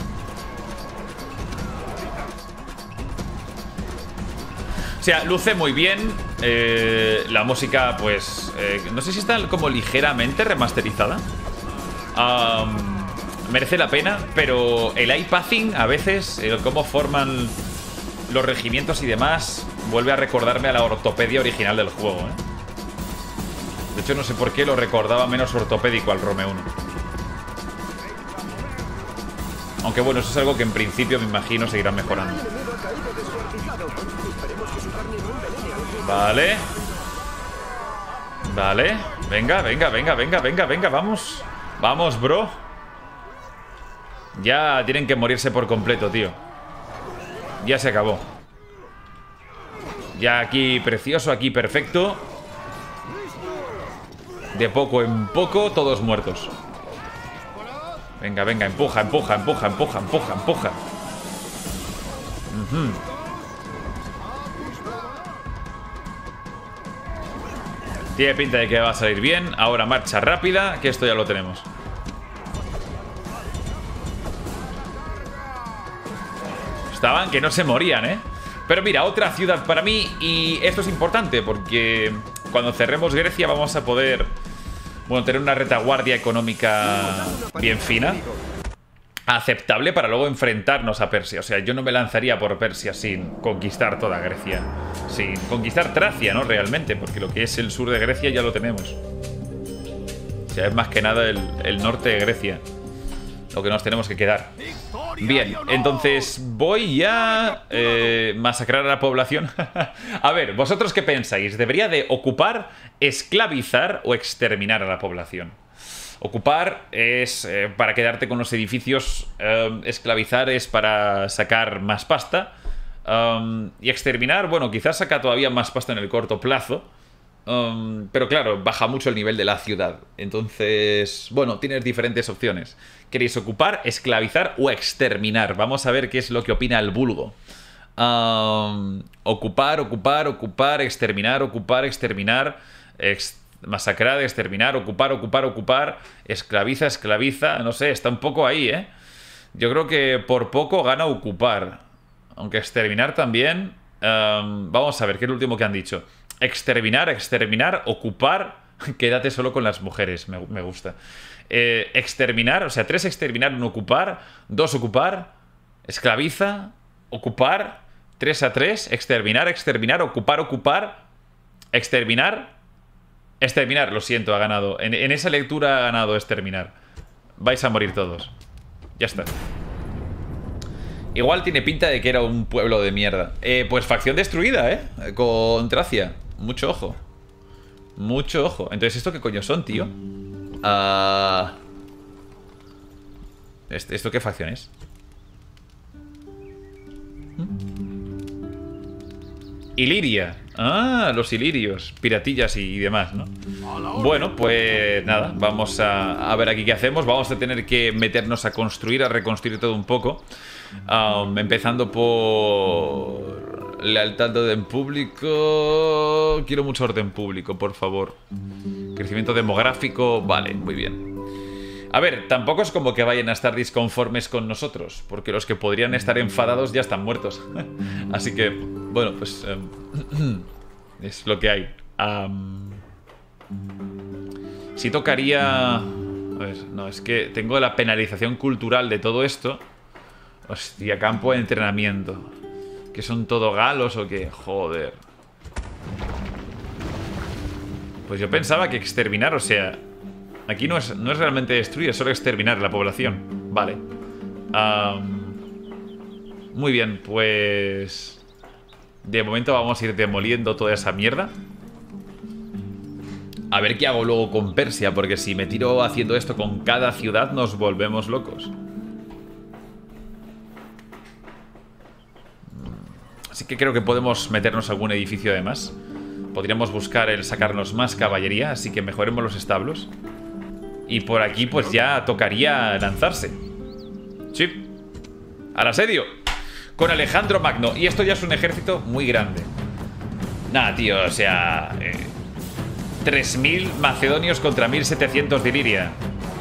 O sea, luce muy bien. La música, pues... no sé si está como ligeramente remasterizada. Merece la pena, pero el eye pathing a veces, cómo forman los regimientos y demás, vuelve a recordarme a la ortopedia original del juego, ¿eh? De hecho, no sé por qué lo recordaba menos ortopédico al Rome 1. Aunque bueno, eso es algo que en principio me imagino seguirán mejorando. Vale. Vale. Venga, venga, venga, venga, venga, venga, vamos. Vamos, bro. Ya tienen que morirse por completo, tío. Ya se acabó. Ya aquí precioso, aquí perfecto. De poco en poco, todos muertos. Venga, venga, empuja, empuja, empuja, empuja, empuja, empuja. Tiene pinta de que va a salir bien. Ahora marcha rápida, que esto ya lo tenemos. Estaban que no se morían, ¿eh? Pero mira, otra ciudad para mí. Y esto es importante porque cuando cerremos Grecia vamos a poder, bueno, tener una retaguardia económica bien fina, aceptable para luego enfrentarnos a Persia. O sea, yo no me lanzaría por Persia sin conquistar toda Grecia, sin conquistar Tracia, ¿no? Realmente, porque lo que es el sur de Grecia ya lo tenemos. O sea, es más que nada el norte de Grecia lo que nos tenemos que quedar. Bien, entonces voy a masacrar a la población. A ver, ¿vosotros qué pensáis? ¿Debería de ocupar, esclavizar o exterminar a la población? Ocupar es para quedarte con los edificios, esclavizar es para sacar más pasta, y exterminar, bueno, quizás saca todavía más pasta en el corto plazo, pero claro, baja mucho el nivel de la ciudad. Entonces, bueno, tienes diferentes opciones. ¿Queréis ocupar, esclavizar o exterminar? Vamos a ver qué es lo que opina el vulgo. Ocupar, exterminar, masacrar, exterminar, ocupar, esclaviza, no sé, está un poco ahí, ¿eh? Yo creo que por poco gana ocupar, aunque exterminar también. Vamos a ver, ¿qué es lo último que han dicho? Exterminar, ocupar, quédate solo con las mujeres, me gusta. Exterminar, o sea, 3 exterminar, 1 ocupar, 2 ocupar, esclaviza, ocupar, 3 a 3, exterminar, ocupar, exterminar, lo siento, ha ganado. En esa lectura ha ganado exterminar. Vais a morir todos. Ya está. Igual tiene pinta de que era un pueblo de mierda. Pues facción destruida, con Tracia. Mucho ojo. Mucho ojo. Entonces, ¿esto qué coño son, tío? ¿Esto qué facción es? Iliria. Ah, los ilirios. Piratillas y demás, ¿no? Bueno, pues nada. Vamos a ver aquí qué hacemos. Vamos a tener que meternos a construir, a reconstruir todo un poco. Empezando por lealtad de orden público. Quiero mucho orden público, por favor. Crecimiento demográfico. Vale, muy bien. A ver, tampoco es como que vayan a estar disconformes con nosotros, porque los que podrían estar enfadados ya están muertos. Así que, bueno, pues es lo que hay. Sí tocaría... A ver, no, es que tengo la penalización cultural de todo esto. Hostia, campo de entrenamiento. ¿Que son todo galos o qué? Joder. Pues yo pensaba que exterminar, o sea... Aquí no es realmente destruir, es solo exterminar la población. Vale. Muy bien, pues... De momento vamos a ir demoliendo toda esa mierda. A ver qué hago luego con Persia, porque si me tiro haciendo esto con cada ciudad nos volvemos locos. Así que creo que podemos meternos algún edificio además. Podríamos buscar el sacarnos más caballería, así que mejoremos los establos. Y por aquí pues ya tocaría lanzarse. Sí. Al asedio. Con Alejandro Magno. Y esto ya es un ejército muy grande. Nada, tío, o sea... 3.000 macedonios contra 1.700 de Iliria.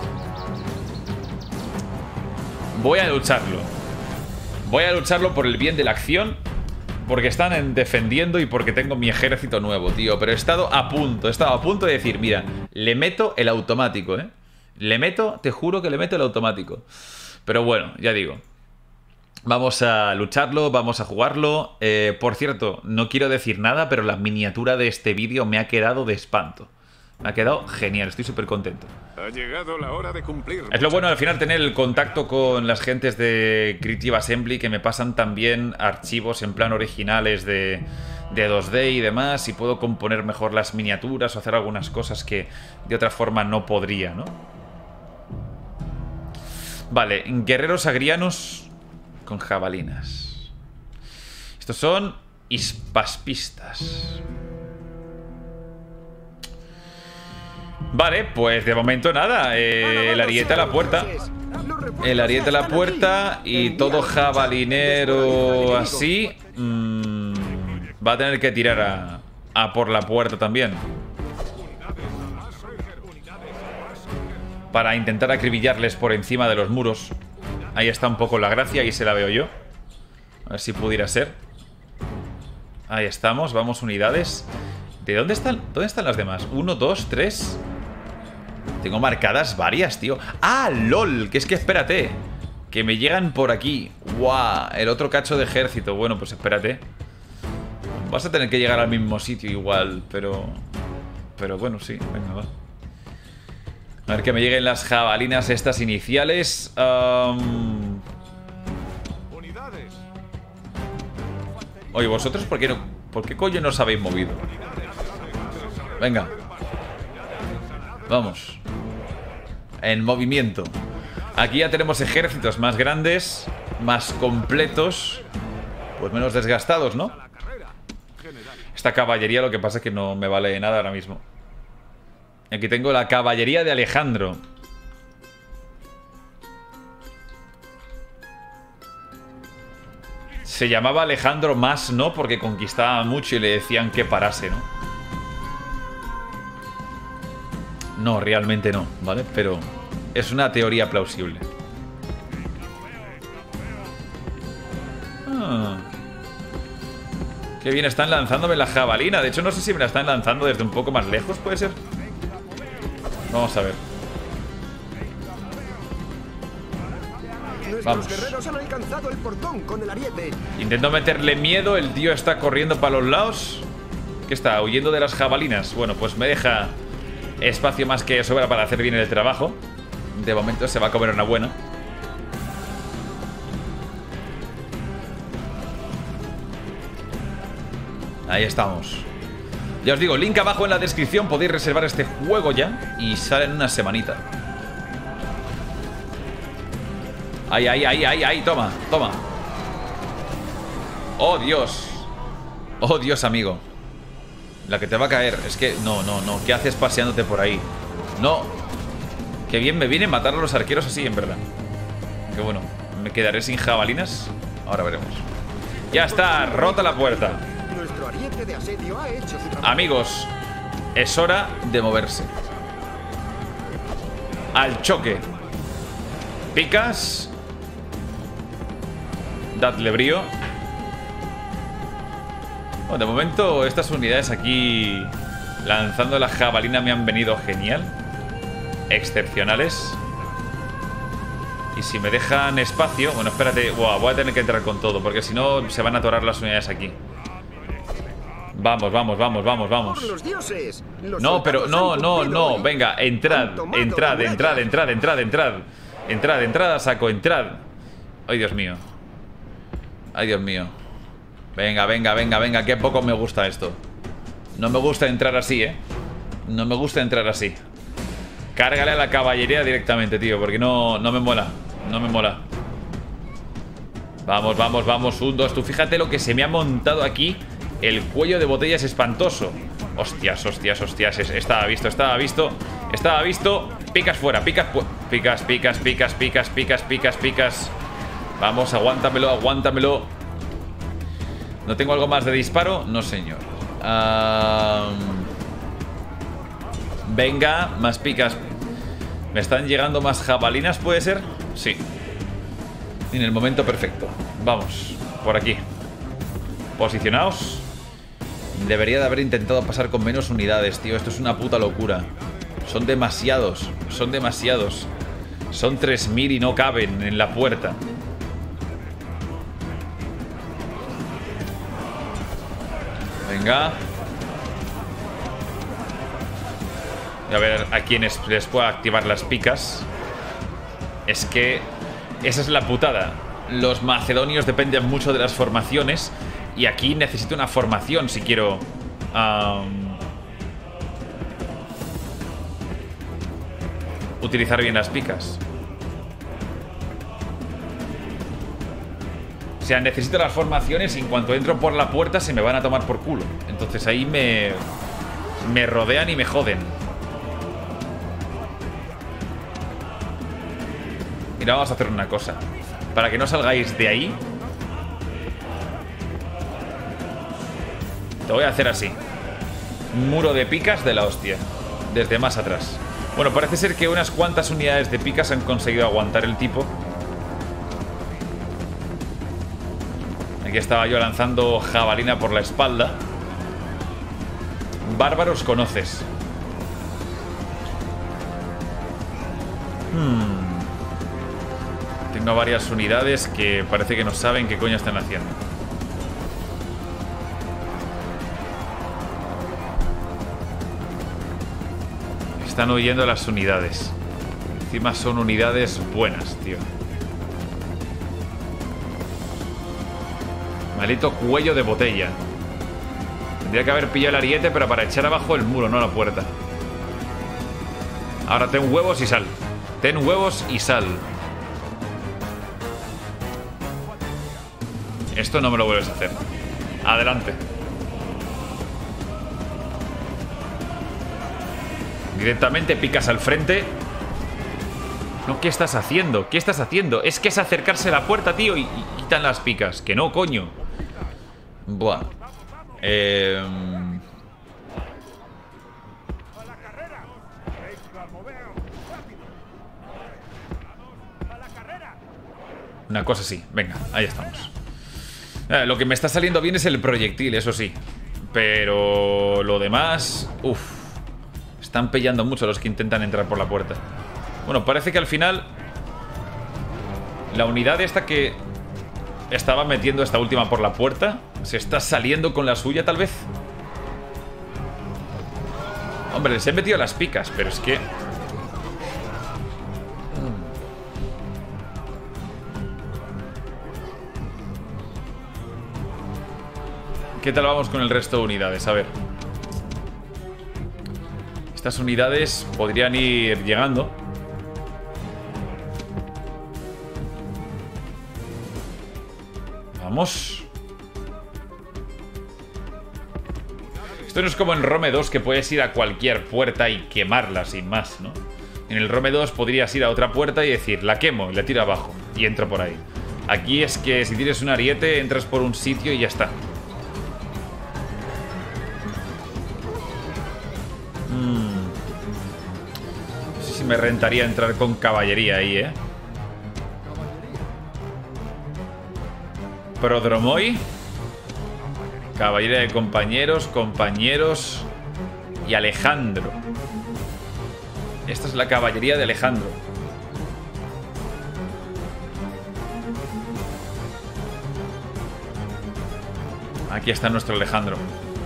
Voy a lucharlo. Voy a lucharlo por el bien de la acción. Porque están defendiendo y porque tengo mi ejército nuevo, tío. Pero he estado a punto de decir, mira, le meto el automático, ¿eh? Le meto, te juro que le meto el automático. Pero bueno, ya digo. Vamos a lucharlo, vamos a jugarlo. Por cierto, no quiero decir nada, pero la miniatura de este vídeo me ha quedado de espanto. Me ha quedado genial, estoy súper contento. Ha llegado la hora de cumplir. Es lo bueno al final tener el contacto con las gentes de Creative Assembly, que me pasan también archivos en plan originales de 2D y demás, y puedo componer mejor las miniaturas o hacer algunas cosas que de otra forma no podría, ¿no? Vale, guerreros agrianos con jabalinas. Estos son hispaspistas. Vale, pues de momento nada. El ariete a la puerta. El ariete a la puerta. Y todo jabalinero así va a tener que tirar a por la puerta también. para intentar acribillarles por encima de los muros. Ahí está un poco la gracia, ahí se la veo yo. A ver si pudiera ser. Ahí estamos, vamos unidades. ¿De dónde están? ¿Dónde están las demás? 1, 2, 3. Tengo marcadas varias, tío. ¡Ah, lol! Que es que espérate, que me llegan por aquí. ¡Guau! El otro cacho de ejército. Bueno, pues espérate. Vas a tener que llegar al mismo sitio igual, pero bueno, sí. Venga, va. A ver que me lleguen las jabalinas estas iniciales. Oye, ¿vosotros por qué no? ¿Por qué coño no os habéis movido? Venga. Vamos. En movimiento. Aquí ya tenemos ejércitos más grandes, más completos, pues menos desgastados, ¿no? Esta caballería lo que pasa es que no me vale nada ahora mismo. Aquí tengo la caballería de Alejandro. Se llamaba Alejandro más, ¿no? Porque conquistaba mucho y le decían que parase, ¿no? No, realmente no, ¿vale? Pero es una teoría plausible. Qué bien, están lanzándome la jabalina. De hecho, no sé si me la están lanzando desde un poco más lejos, ¿puede ser? Vamos a ver. Vamos. Guerreros han alcanzado el portón con el ariete. Intento meterle miedo. El tío está corriendo para los lados. ¿Qué está? ¿Huyendo de las jabalinas? Bueno, pues me deja espacio más que sobra para hacer bien el trabajo. De momento se va a comer una buena. Ahí estamos. Ya os digo, link abajo en la descripción. Podéis reservar este juego ya y sale en una semanita. Ahí, ahí, ahí, ahí, ahí, toma, toma. Oh, Dios. Oh, Dios, amigo. La que te va a caer. Es que, no, no, no. ¿Qué haces paseándote por ahí? No. Qué bien me viene matar a los arqueros así, en verdad. Qué bueno. ¿Me quedaré sin jabalinas? Ahora veremos. Ya está, rota la puerta. Nuestro ariete de asedio ha hecho su trabajo. Amigos, es hora de moverse. Al choque. Picas. Dadle brío. Bueno, de momento estas unidades aquí lanzando la jabalina me han venido genial. Excepcionales. Y si me dejan espacio... Bueno, espérate. Wow, voy a tener que entrar con todo, porque si no se van a atorar las unidades aquí. Vamos, vamos, vamos, vamos, vamos. Por los dioses. Los No, pero soldados no, han no, cumplido no. hoy. Venga, entrad, Han tomado entrad, la entrad, muralla. entrad, entrad, entrad. Entrad, entrad a saco, entrad. Ay, Dios mío. Ay, Dios mío. Venga, venga, venga, venga. Qué poco me gusta esto. No me gusta entrar así, ¿eh? No me gusta entrar así. Cárgale a la caballería directamente, tío, porque no me mola. No me mola. Vamos, vamos, vamos. 1, 2. Tú fíjate lo que se me ha montado aquí. El cuello de botella es espantoso. Hostias, hostias, hostias. Estaba visto, estaba visto. Estaba visto. Picas fuera, picas, picas, picas, picas, picas, picas, picas, picas. Vamos, aguántamelo, aguántamelo. ¿No tengo algo más de disparo? No, señor. Venga, más picas. ¿Me están llegando más jabalinas, puede ser? Sí. En el momento perfecto. Vamos, por aquí. Posicionaos. Debería de haber intentado pasar con menos unidades, tío. Esto es una puta locura. Son demasiados. Son demasiados. Son 3000 y no caben en la puerta. Venga. Y a ver a quiénes les puedo activar las picas. Es que esa es la putada. Los macedonios dependen mucho de las formaciones. Y aquí necesito una formación si quiero utilizar bien las picas. O sea, necesito las formaciones y en cuanto entro por la puerta se me van a tomar por culo. Entonces ahí me rodean y me joden. Mira, vamos a hacer una cosa. Para que no salgáis de ahí, te voy a hacer así. Muro de picas de la hostia. Desde más atrás. Bueno, parece ser que unas cuantas unidades de picas han conseguido aguantar el tipo. Aquí estaba yo lanzando jabalina por la espalda. Bárbaros conoces. Tengo varias unidades que parece que no saben qué coño están haciendo. Están huyendo las unidades. Encima son unidades buenas, tío. Maldito cuello de botella. Tendría que haber pillado el ariete, pero para echar abajo el muro, no la puerta. Ahora ten huevos y sal. Ten huevos y sal. Esto no me lo vuelves a hacer. Adelante. Directamente picas al frente. No, ¿qué estás haciendo? ¿Qué estás haciendo? Es que es acercarse a la puerta, tío, y quitan las picas. Que no, coño. Buah. Una cosa así. Venga, ahí estamos. Lo que me está saliendo bien es el proyectil, eso sí. Pero lo demás... Uf. Están pellando mucho los que intentan entrar por la puerta. Bueno, parece que al final la unidad esta que estaba metiendo esta última por la puerta se está saliendo con la suya, tal vez. Hombre, les he metido las picas, pero es que... ¿Qué tal vamos con el resto de unidades? A ver. Estas unidades podrían ir llegando. Vamos. Esto no es como en Rome 2, que puedes ir a cualquier puerta y quemarla sin más, ¿no? En el Rome 2 podrías ir a otra puerta y decir, la quemo y la tiro abajo y entro por ahí. Aquí es que si tienes un ariete, entras por un sitio y ya está. No sé si me rentaría entrar con caballería ahí, ¿eh? Prodromoi. Caballería de compañeros, compañeros y Alejandro. Esta es la caballería de Alejandro. Aquí está nuestro Alejandro.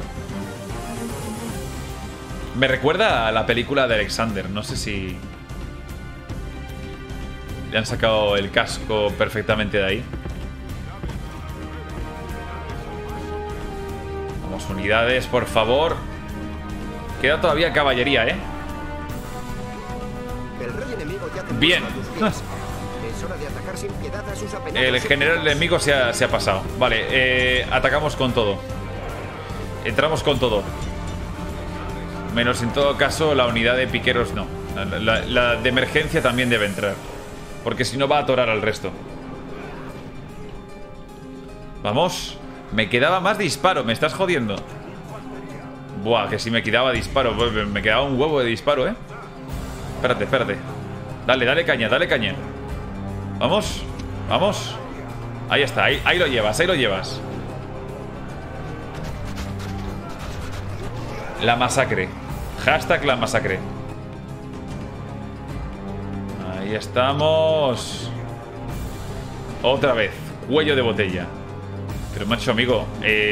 Me recuerda a la película de Alexander. No sé si le han sacado el casco perfectamente de ahí. Vamos, unidades, por favor. Queda todavía caballería, ¿eh? El rey enemigo ya te bien. Es hora de atacar sin piedad a sus apenados. El general enemigo se ha pasado. Vale, atacamos con todo. Entramos con todo. Menos en todo caso la unidad de piqueros no. La de emergencia también debe entrar. Porque si no va a atorar al resto. Vamos. Me quedaba más disparo, me estás jodiendo. Buah, que si me quedaba disparo. Me quedaba un huevo de disparo, ¿eh? Espérate, espérate. Dale, dale caña, dale caña. Vamos, vamos. Ahí está, ahí lo llevas, ahí lo llevas. La masacre. Hashtag la masacre. Ahí estamos. Otra vez. Cuello de botella. Pero macho amigo,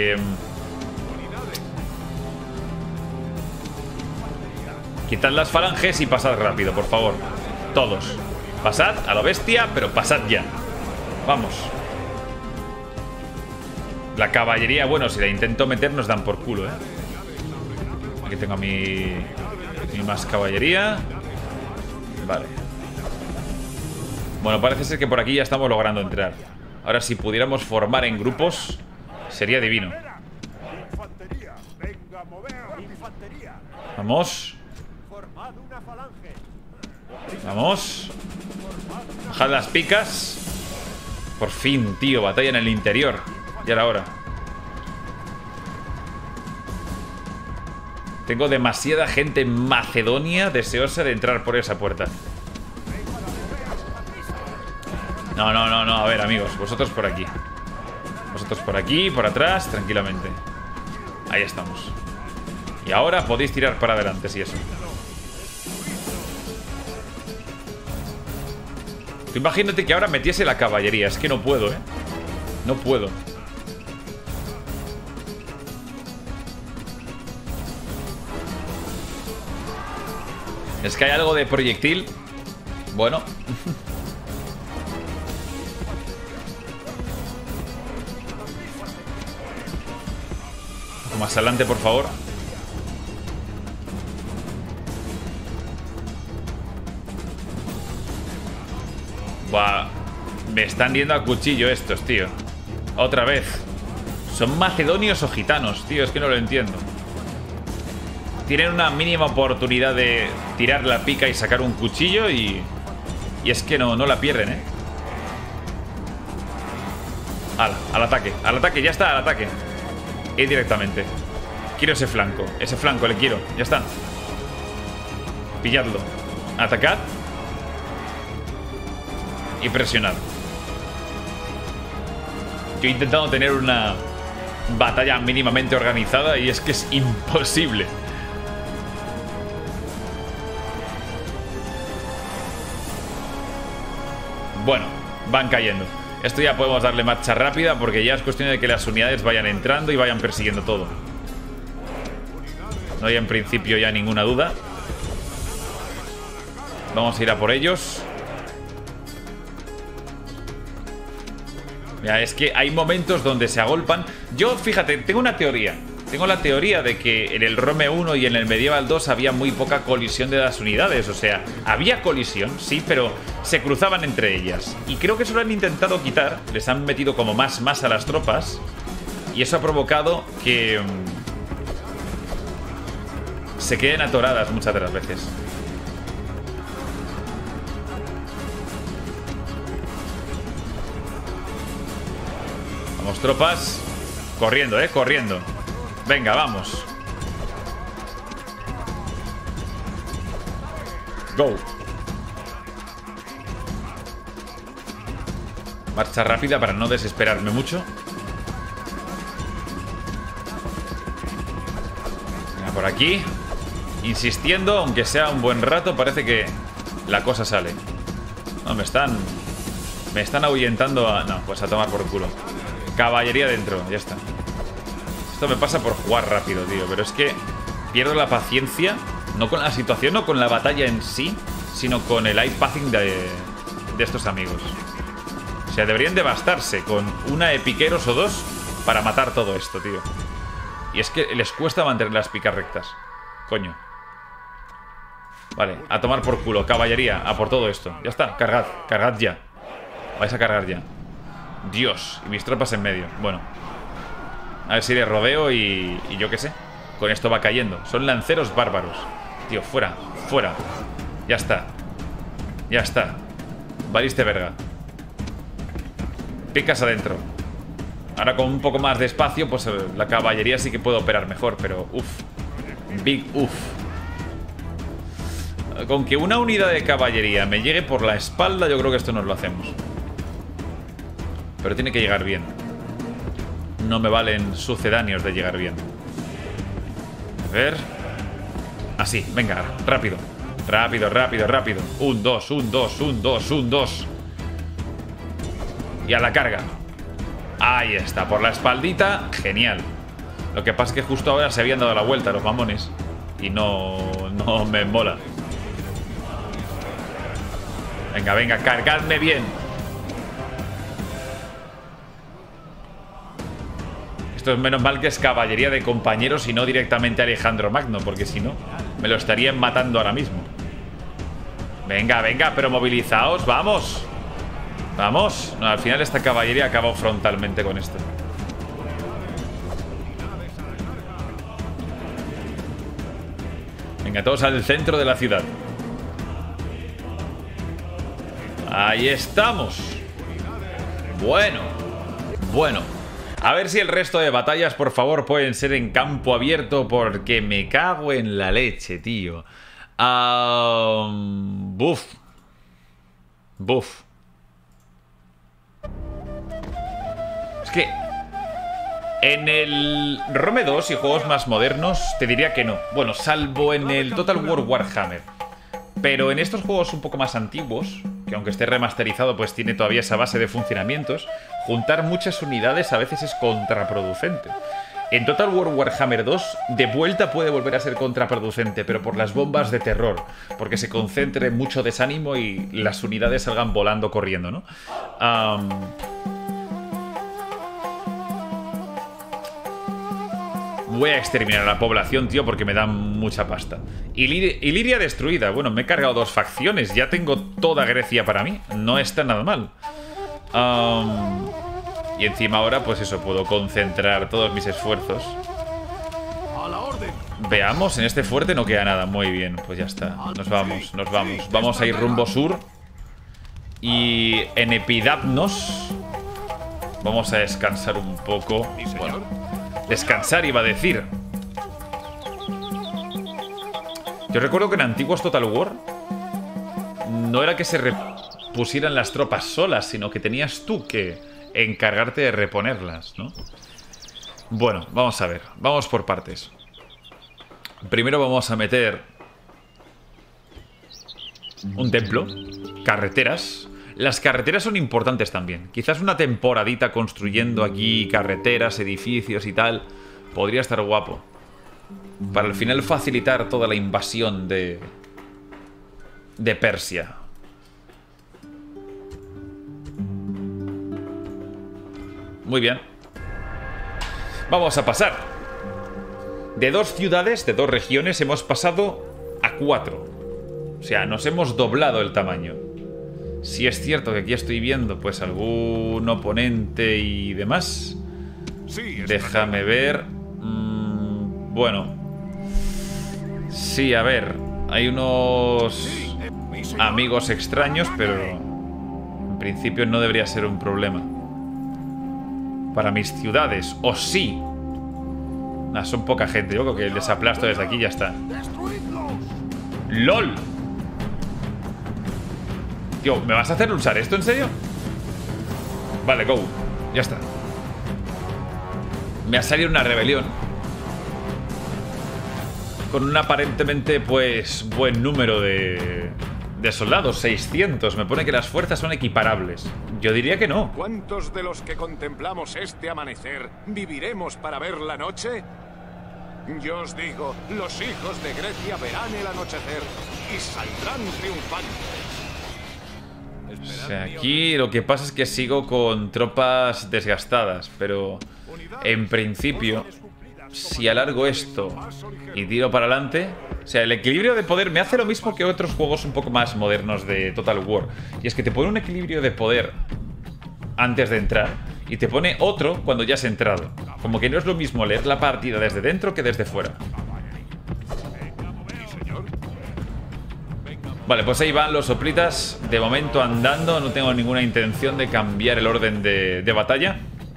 quitad las falanges y pasad rápido, por favor. Todos. Pasad a lo bestia, pero pasad ya. Vamos. La caballería, bueno, si la intento meter nos dan por culo, ¿eh? Aquí tengo mi más caballería. Vale. Bueno, parece ser que por aquí ya estamos logrando entrar. Ahora si pudiéramos formar en grupos sería divino. Vamos. Vamos. Bajad las picas. Por fin, tío, batalla en el interior. Ya era hora. Tengo demasiada gente en Macedonia deseosa de entrar por esa puerta. No, a ver, amigos, vosotros por aquí. Vosotros por aquí, por atrás, tranquilamente. Ahí estamos. Y ahora podéis tirar para adelante, si eso. Tú imagínate que ahora metiese la caballería. Es que no puedo, no puedo. Es que hay algo de proyectil. Bueno. Un poco más adelante, por favor. Buah. Me están yendo a cuchillo estos, tío. Otra vez. ¿Son macedonios o gitanos? Tío, es que no lo entiendo. Tienen una mínima oportunidad de tirar la pica y sacar un cuchillo y es que no la pierden, ¡Hala! Al ataque, ya está, al ataque. Y directamente. Quiero ese flanco le quiero, ya está. Pilladlo. Atacad. Y presionad. Yo he intentado tener una batalla mínimamente organizada y es que es imposible. Bueno, van cayendo. Esto ya podemos darle marcha rápida porque ya es cuestión de que las unidades vayan entrando y vayan persiguiendo todo. No hay en principio ya ninguna duda. Vamos a ir a por ellos. Mira, es que hay momentos donde se agolpan. Yo, fíjate, tengo una teoría. Tengo la teoría de que en el Rome 1 y en el Medieval 2 había muy poca colisión de las unidades. O sea, había colisión, sí, pero se cruzaban entre ellas. Y creo que eso lo han intentado quitar. Les han metido como más a las tropas. Y eso ha provocado que se queden atoradas muchas de las veces. Vamos, tropas. Corriendo, corriendo. Venga, vamos. Go. Marcha rápida para no desesperarme mucho. Venga, por aquí. Insistiendo, aunque sea un buen rato, parece que la cosa sale. No, me están ahuyentando a... No, pues a tomar por culo. Caballería dentro, ya está. Esto me pasa por jugar rápido, tío. Pero es que pierdo la paciencia. No con la situación, no con la batalla en sí, sino con el eye pathing de estos amigos. O sea, deberían de bastarse con una epiqueros o dos para matar todo esto, tío. Y es que les cuesta mantener las picas rectas. Coño. Vale, a tomar por culo. Caballería, a por todo esto. Ya está, cargad, cargad ya. Vais a cargar ya. Dios, y mis tropas en medio. Bueno, a ver si le rodeo y yo qué sé. Con esto va cayendo. Son lanceros bárbaros. Tío, fuera, fuera. Ya está. Ya está. Valiste verga. Picas adentro. Ahora con un poco más de espacio, pues la caballería sí que puede operar mejor. Pero uff. Big uff. Con que una unidad de caballería me llegue por la espalda, yo creo que esto nos lo hacemos. Pero tiene que llegar bien. No me valen sucedáneos de llegar bien. A ver. Así, venga, rápido. Rápido, rápido, rápido. Un, dos, un, dos, un, dos, un, dos. Y a la carga. Ahí está, por la espaldita. Genial. Lo que pasa es que justo ahora se habían dado la vuelta los mamones. Y no me mola. Venga, venga, cargadme bien. Esto es menos mal que es caballería de compañeros y no directamente Alejandro Magno, porque si no, me lo estarían matando ahora mismo. Venga, venga, pero movilizaos, vamos. Vamos. No, al final esta caballería acabó frontalmente con esto. Venga, todos al centro de la ciudad. Ahí estamos. Bueno. Bueno. A ver si el resto de batallas, por favor, pueden ser en campo abierto, porque me cago en la leche, tío. Buf. Buf. Es que en el Rome 2 y juegos más modernos te diría que no. Bueno, salvo en el Total War Warhammer. Pero en estos juegos un poco más antiguos, que aunque esté remasterizado pues tiene todavía esa base de funcionamientos, juntar muchas unidades a veces es contraproducente. En Total War Warhammer 2 de vuelta puede volver a ser contraproducente, pero por las bombas de terror, porque se concentre mucho desánimo y las unidades salgan volando corriendo, ¿no? Voy a exterminar a la población, tío, porque me dan mucha pasta. Iliria destruida. Bueno, me he cargado 2 facciones. Ya tengo toda Grecia para mí. No está nada mal. Y encima ahora, pues eso, puedo concentrar todos mis esfuerzos. Veamos, en este fuerte no queda nada. Muy bien, pues ya está. Nos vamos, nos vamos. Vamos a ir rumbo sur. Y en Epidapnos vamos a descansar un poco. Bueno, descansar iba a decir. Yo recuerdo que en antiguos Total War no era que se repusieran las tropas solas, sino que tenías tú que encargarte de reponerlas, ¿no? Bueno, vamos a ver. Vamos por partes. Primero vamos a meter un templo, carreteras. Las carreteras son importantes también. Quizás una temporadita construyendo aquí carreteras, edificios y tal podría estar guapo. Para al final facilitar toda la invasión de Persia. Muy bien. Vamos a pasar. De 2 ciudades, de 2 regiones, hemos pasado a 4. O sea, nos hemos doblado el tamaño. Si es cierto que aquí estoy viendo pues algún oponente y demás. Déjame ver. Bueno. Sí, a ver. Hay unos amigos extraños, pero en principio no debería ser un problema para mis ciudades. O sí. Son poca gente. Yo creo que les aplasto desde aquí y ya está. ¡LOL! Tío, ¿me vas a hacer usar esto en serio? Vale, go. Ya está. Me ha salido una rebelión con un aparentemente, pues, buen número de soldados, 600. Me pone que las fuerzas son equiparables. Yo diría que no. ¿Cuántos de los que contemplamos este amanecer viviremos para ver la noche? Yo os digo, los hijos de Grecia verán el anochecer y saldrán triunfantes. O sea, aquí lo que pasa es que sigo con tropas desgastadas, pero en principio, si alargo esto y tiro para adelante, o sea, el equilibrio de poder me hace lo mismo que otros juegos un poco más modernos de Total War. Y es que te pone un equilibrio de poder antes de entrar y te pone otro cuando ya has entrado. Como que no es lo mismo leer la partida desde dentro que desde fuera. Vale, pues ahí van los soplitas. De momento andando, no tengo ninguna intención de cambiar el orden de batalla.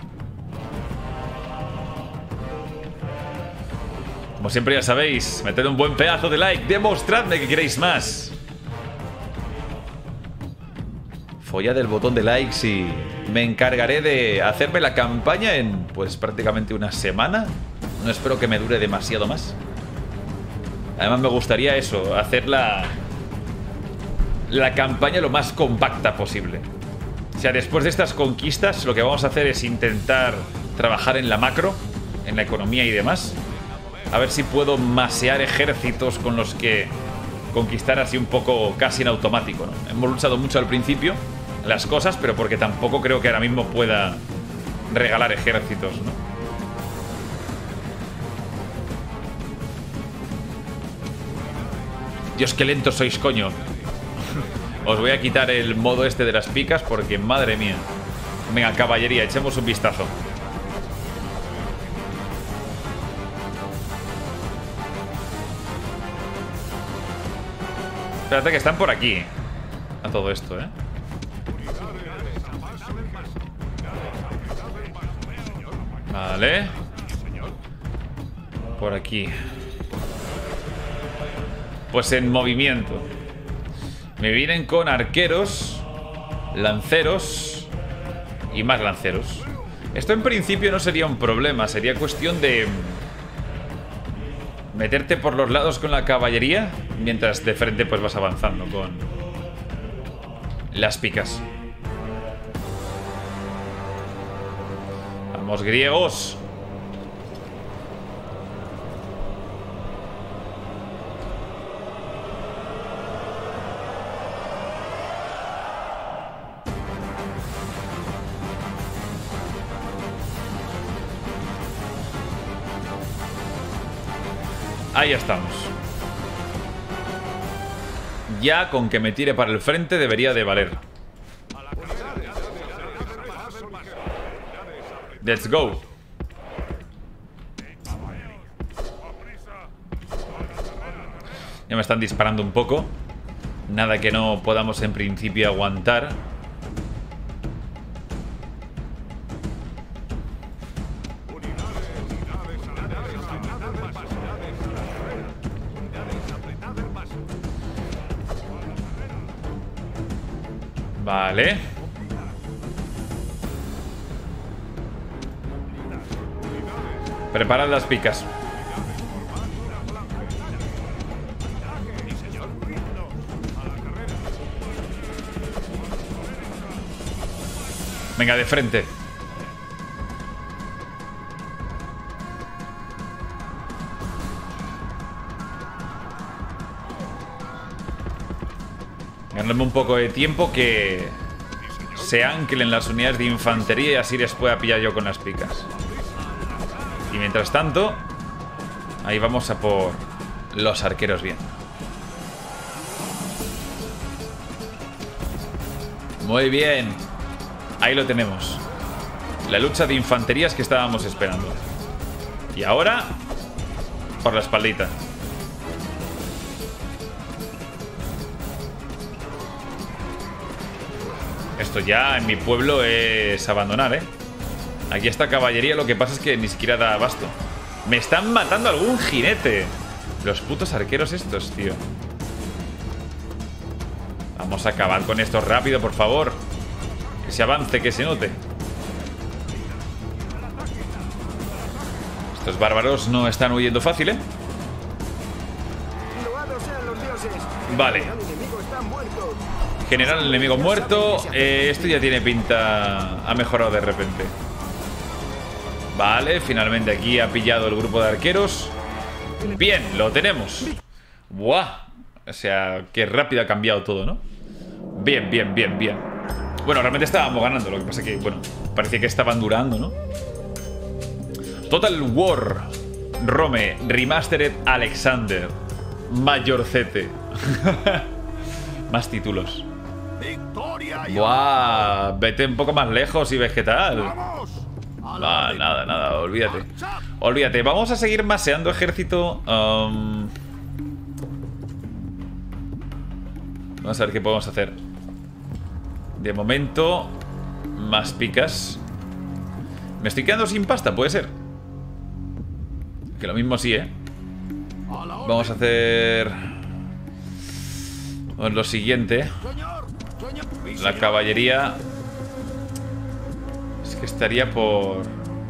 Como siempre ya sabéis, meted un buen pedazo de like, demostradme que queréis más. Follad el botón de likes y me encargaré de hacerme la campaña en, pues, prácticamente una semana. No espero que me dure demasiado más. Además me gustaría eso, hacer la campaña lo más compacta posible. O sea, después de estas conquistas, lo que vamos a hacer es intentar trabajar en la macro, en la economía y demás. A ver si puedo masear ejércitos con los que conquistar así un poco casi en automático, ¿no? Hemos luchado mucho al principio las cosas, pero porque tampoco creo que ahora mismo pueda regalar ejércitos, ¿no? Dios, qué lentos sois, coño. Os voy a quitar el modo este de las picas porque, madre mía. Venga, caballería, echemos un vistazo. Espérate que están por aquí. A todo esto, Vale. Por aquí. Pues en movimiento. Me vienen con arqueros, lanceros y más lanceros. Esto en principio no sería un problema. Sería cuestión de meterte por los lados con la caballería, mientras de frente pues vas avanzando con las picas. Vamos, griegos. Ahí estamos. Ya con que me tire para el frente debería de valer. Let's go. Ya me están disparando un poco. Nada que no podamos en principio aguantar. Vale. Preparad las picas. Venga, de frente. Ganarme un poco de tiempo, que se anclen las unidades de infantería y así les pueda pillar yo con las picas. Y mientras tanto, ahí vamos a por los arqueros bien. Muy bien. Ahí lo tenemos. La lucha de infanterías que estábamos esperando. Y ahora, por la espaldita. Esto ya en mi pueblo es abandonar, ¿eh? Aquí esta caballería, lo que pasa es que ni siquiera da abasto. Me están matando algún jinete. Los putos arqueros estos, tío. Vamos a acabar con esto rápido, por favor. Que se avance, que se note. Estos bárbaros no están huyendo fácil, ¿eh? Vale. General enemigo muerto. Esto ya tiene pinta. Ha mejorado de repente. Vale, finalmente aquí ha pillado el grupo de arqueros. Bien, lo tenemos. Buah. O sea, qué rápido ha cambiado todo, ¿no? Bien, bien, bien, bien. Bueno, realmente estábamos ganando. Lo que pasa que, bueno, parecía que estaban durando, ¿no? Total War Rome Remastered Alexander Mayorcete. Más títulos. Buah, vete un poco más lejos y ves qué tal. Ah, nada, nada, olvídate. Olvídate, vamos a seguir maseando ejército. Vamos a ver qué podemos hacer. De momento, más picas. Me estoy quedando sin pasta, puede ser. Que lo mismo sí, ¿eh? Vamos a hacer lo siguiente. La caballería. Es que estaría por...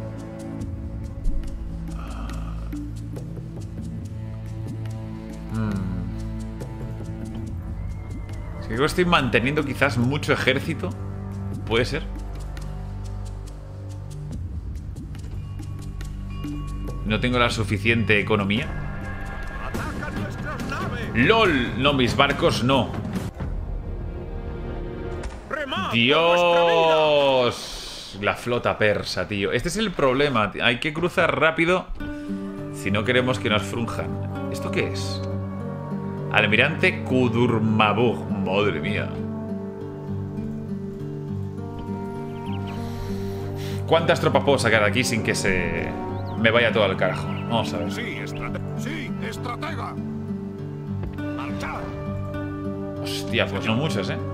Es que creo que estoy manteniendo quizás mucho ejército. ¿Puede ser? No tengo la suficiente economía. ¡Lol! No, mis barcos no. ¡Dios! La flota persa, tío. Este es el problema. Hay que cruzar rápido si no queremos que nos frunjan. ¿Esto qué es? Almirante Kudurmabug. Madre mía. ¿Cuántas tropas puedo sacar de aquí sin que se me vaya todo al carajo? Vamos a ver. Sí, estratega. Marcha. Hostia, pues no muchas, ¿eh?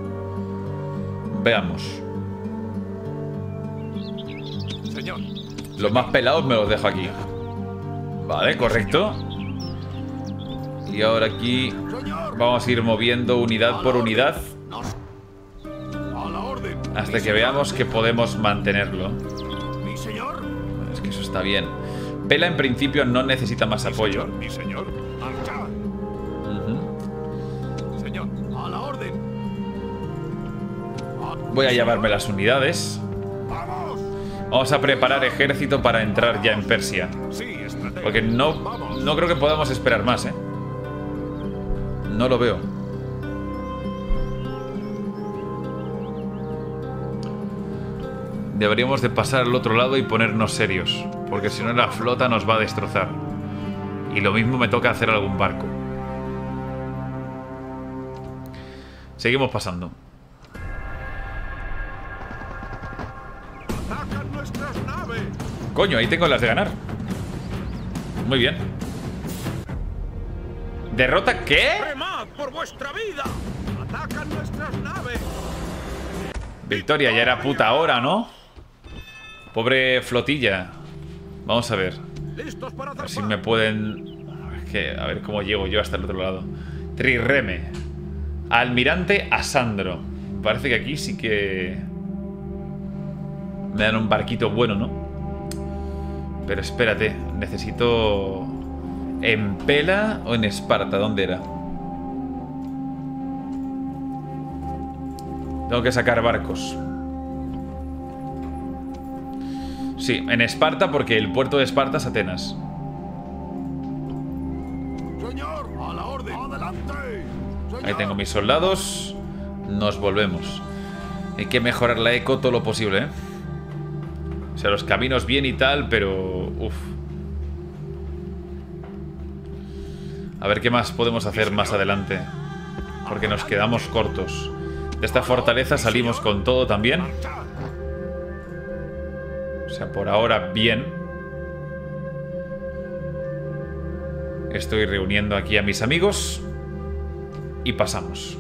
Veamos. Señor, Los más pelados me los dejo aquí. Vale, correcto. Y ahora aquí vamos a ir moviendo unidad por unidad hasta que veamos que podemos mantenerlo. Es que eso está bien. Pela en principio no necesita más apoyo. Voy a llevarme las unidades. Vamos a preparar ejército para entrar ya en Persia. Porque no creo que podamos esperar más, ¿eh? No lo veo. Deberíamos de pasar al otro lado y ponernos serios, porque si no la flota nos va a destrozar. Y lo mismo me toca hacer algún barco. Seguimos pasando. Coño, ahí tengo las de ganar. Muy bien. ¿Derrota qué? ¡Por vuestra vida! ¡Atacan nuestras naves! Victoria, ya era puta hora, ¿no? Pobre flotilla. Vamos a ver. A ver si me pueden... A ver cómo llego yo hasta el otro lado. Trireme. Almirante Asandro. Parece que aquí sí que... me dan un barquito bueno, ¿no? Pero espérate. Necesito... ¿En Pela o en Esparta? ¿Dónde era? Tengo que sacar barcos. Sí, en Esparta, porque el puerto de Esparta es Atenas. Señor, a la orden. Adelante. Ahí tengo mis soldados. Nos volvemos. Hay que mejorar la eco todo lo posible, ¿eh? O sea, los caminos bien y tal, pero... uf. A ver qué más podemos hacer más adelante, porque nos quedamos cortos. De esta fortaleza salimos con todo también. O sea, por ahora bien. Estoy reuniendo aquí a mis amigos y pasamos.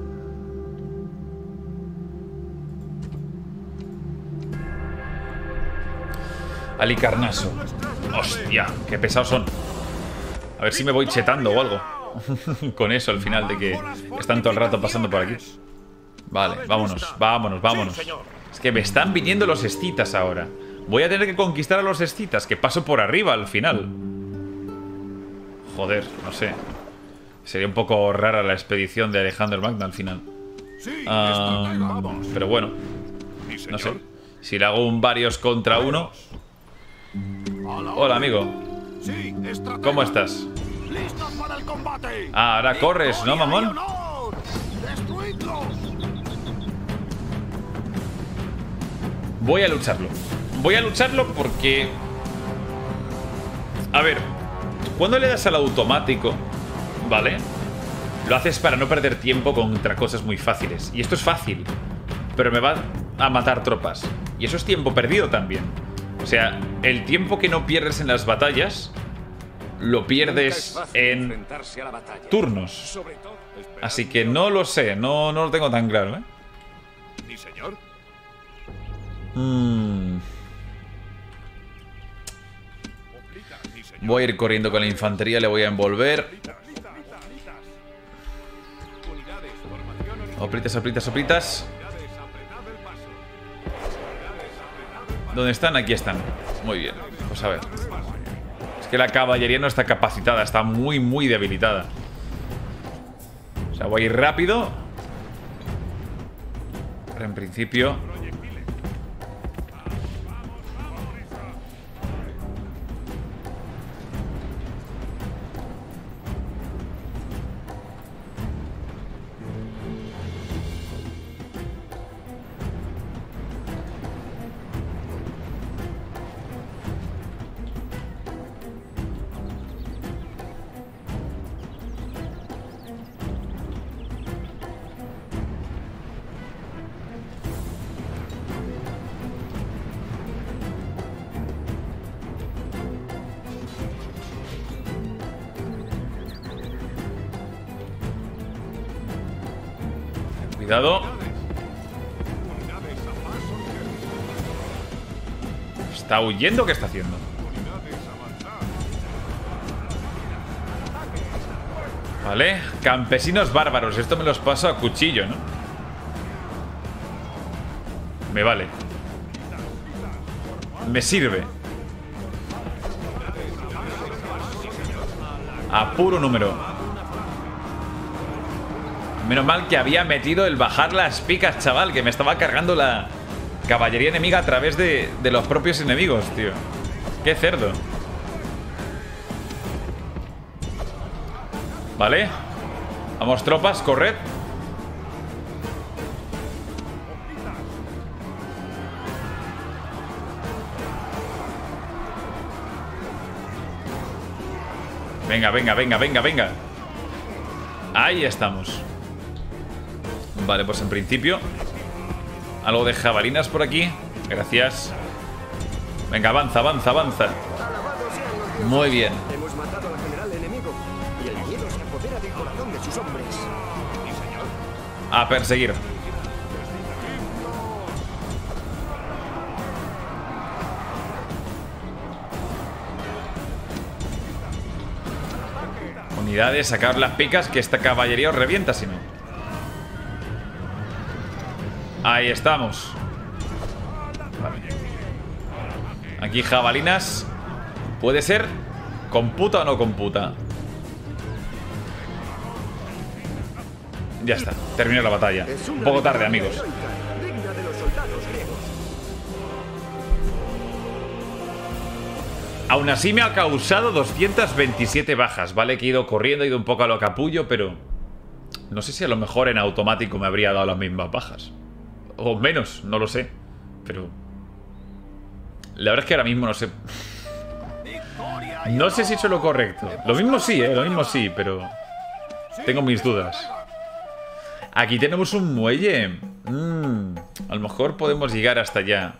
Alicarnaso. Hostia, qué pesados son. A ver si me voy chetando o algo. Con eso al final de que están todo el rato pasando por aquí. Vale, vámonos, vámonos, vámonos. Es que me están viniendo los escitas ahora. Voy a tener que conquistar a los escitas, que paso por arriba al final. Joder, no sé. Sería un poco rara la expedición de Alejandro el Magno al final. Pero bueno, no sé. Si le hago un varios contra uno. Hola, amigo. ¿Cómo estás? Ah, ahora corres, ¿no, mamón? Voy a lucharlo. Voy a lucharlo porque... A ver, cuando le das al automático, ¿vale? Lo haces para no perder tiempo contra cosas muy fáciles. Y esto es fácil, pero me va a matar tropas. Y eso es tiempo perdido también. O sea, el tiempo que no pierdes en las batallas lo pierdes en turnos. Así que no lo sé, no lo tengo tan claro, ¿eh? ¿Mi señor? Voy a ir corriendo con la infantería, le voy a envolver. Soplitas, soplitas, soplitas. ¿Dónde están? Aquí están. Muy bien, pues a ver. Es que la caballería no está capacitada, está muy, muy debilitada. O sea, voy a ir rápido. Pero en principio... Cuidado. ¿Está huyendo o qué está haciendo? Vale, campesinos bárbaros. Esto me los paso a cuchillo, ¿no? Me vale. Me sirve. A puro número. Menos mal que había metido el bajar las picas, chaval. Que me estaba cargando la caballería enemiga a través de los propios enemigos, tío. Qué cerdo. Vale. Vamos, tropas, corred. Venga, venga, venga, venga, venga. Ahí estamos. Vale, pues en principio algo de jabalinas por aquí. Gracias. Venga, avanza, avanza, avanza. Muy bien. Hemos matado al general enemigo y el miedo se apodera del corazón de sus hombres. A perseguir. Unidades, sacar las picas, que esta caballería os revienta si no. Ahí estamos. Vale. Aquí jabalinas. Puede ser computa o no computa. Ya está, terminó la batalla. Un poco tarde, amigos. Digna de los soldados griegos. Aún así me ha causado 227 bajas. Vale que he ido corriendo, he ido un poco a lo capullo, pero no sé si a lo mejor en automático me habría dado las mismas bajas. O menos, no lo sé. Pero la verdad es que ahora mismo no sé. No sé si he hecho lo correcto. Lo mismo sí, lo mismo sí, pero tengo mis dudas. Aquí tenemos un muelle. A lo mejor podemos llegar hasta allá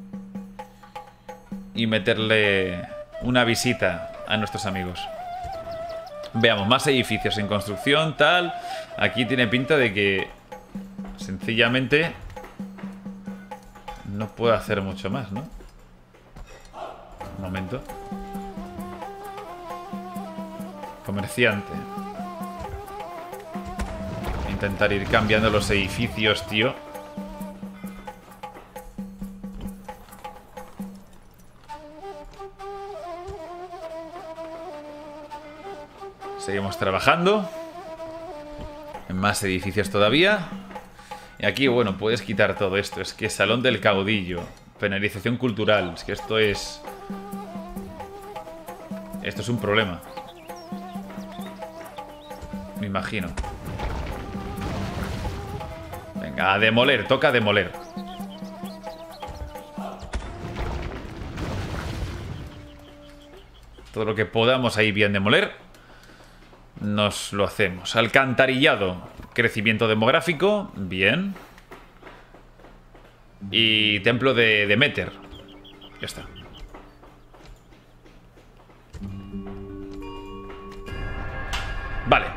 y meterle una visita a nuestros amigos. Veamos, más edificios en construcción, tal. Aquí tiene pinta de que sencillamente no puedo hacer mucho más, ¿no? Un momento. Comerciante. Intentar ir cambiando los edificios, tío. Seguimos trabajando en más edificios todavía. Y aquí, bueno, puedes quitar todo esto. Es que Salón del Caudillo, penalización cultural. Es que esto es... Esto es un problema. Me imagino. Venga, a demoler, toca demoler. Todo lo que podamos ahí bien demoler, nos lo hacemos. Alcantarillado, crecimiento demográfico, bien. Y templo de Demeter. Ya está. Vale.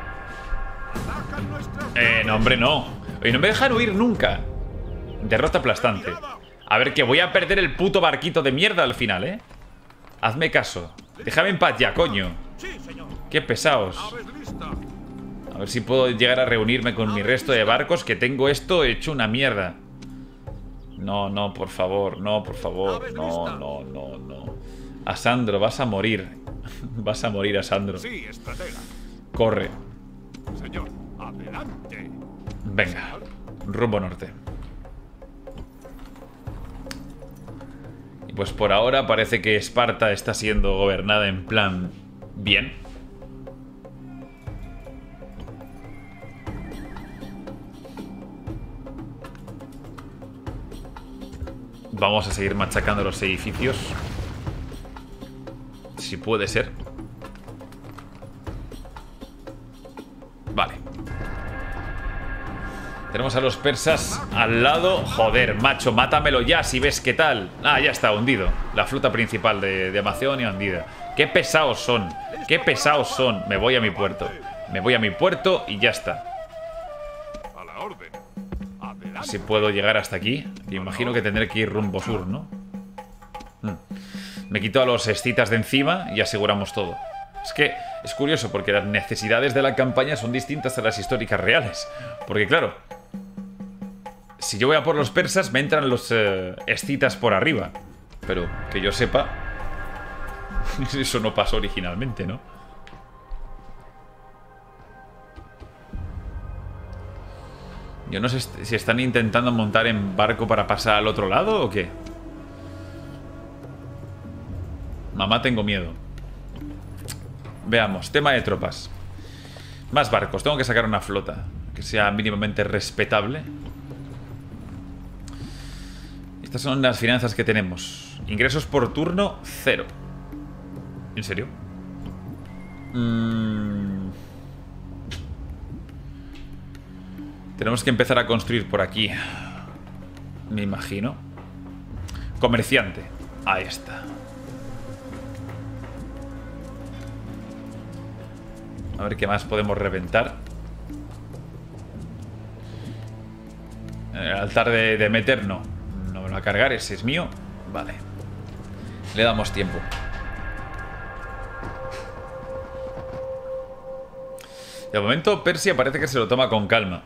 No, hombre, no. Oye, no me dejan huir nunca. Derrota aplastante. A ver, que voy a perder el puto barquito de mierda al final, ¿eh? Hazme caso. Déjame en paz ya, coño. Qué pesados. A ver si puedo llegar a reunirme con mi resto de barcos, que tengo esto hecho una mierda. No, no, por favor. No, por favor. No, no, no, no. Asandro, vas a morir. Vas a morir, Asandro. Sí, estratega. Corre. Señor, adelante. Venga, rumbo norte. Y pues por ahora parece que Esparta está siendo gobernada en plan bien. Vamos a seguir machacando los edificios. Si puede ser. Vale. Tenemos a los persas al lado. Joder, macho, mátamelo ya si ves qué tal. Ah, ya está, hundido. La flota principal de Macedonia hundida. Qué pesados son. Qué pesados son. Me voy a mi puerto. Me voy a mi puerto y ya está. A la orden. Adelante. Si puedo llegar hasta aquí. Imagino que tendré que ir rumbo sur, ¿no? Me quito a los escitas de encima y aseguramos todo. Es que es curioso porque las necesidades de la campaña son distintas a las históricas reales. Porque claro, si yo voy a por los persas me entran los escitas por arriba. Pero que yo sepa, eso no pasó originalmente, ¿no? Yo no sé si están intentando montar en barco para pasar al otro lado o qué. Mamá, tengo miedo. Veamos, tema de tropas. Más barcos, tengo que sacar una flota que sea mínimamente respetable. Estas son las finanzas que tenemos. Ingresos por turno, 0. ¿En serio? Tenemos que empezar a construir por aquí, me imagino. Comerciante. Ahí está. A ver qué más podemos reventar. El altar de Demeter no. No me lo va a cargar, ese es mío. Vale. Le damos tiempo. De momento Persia parece que se lo toma con calma.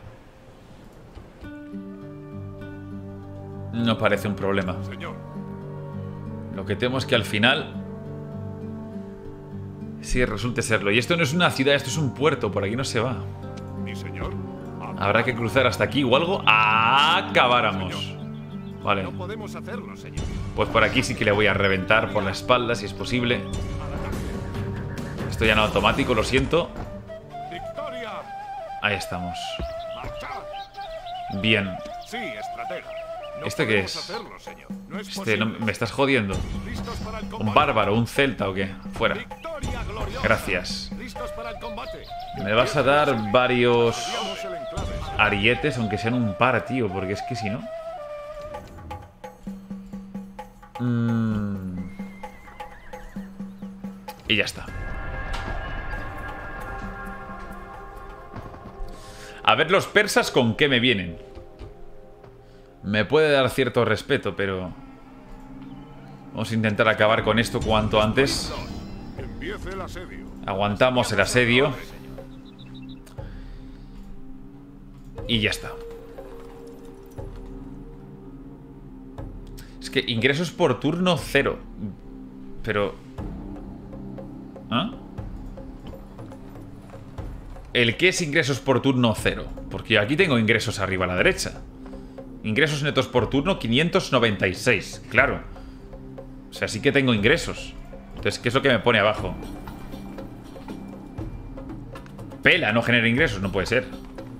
No parece un problema. Señor. Lo que temo es que al final sí resulte serlo. Y esto no es una ciudad, esto es un puerto. Por aquí no se va. Mi señor. Habrá que cruzar hasta aquí o algo. Acabáramos. Vale. No podemos hacerlo, señor. Pues por aquí sí que le voy a reventar por la espalda, si es posible. Esto ya no automático, lo siento. ¡Victoria! Ahí estamos. ¡Marchad! Bien. Sí, estratega. No ¿Este qué podemos es? hacerlo, señor. No es Este no, posible. me estás jodiendo. ¿Listos para el ¿Un combate? bárbaro, un celta o qué? Fuera. ¡Victoria gloriosa! Gracias. ¿Listos para el combate? Me vas a dar varios Haríamos el enclave. arietes, aunque sean un par, tío. Porque es que si no... Y ya está. A ver los persas con qué me vienen. Me puede dar cierto respeto, pero... Vamos a intentar acabar con esto cuanto antes. Empiece el asedio. Aguantamos el asedio. Y ya está. Es que ingresos por turno 0. Pero... ¿Ah? ¿El qué es ingresos por turno 0? Porque aquí tengo ingresos arriba a la derecha. Ingresos netos por turno 596. Claro. O sea, sí que tengo ingresos. Entonces, ¿qué es lo que me pone abajo? Pela, no genera ingresos, no puede ser.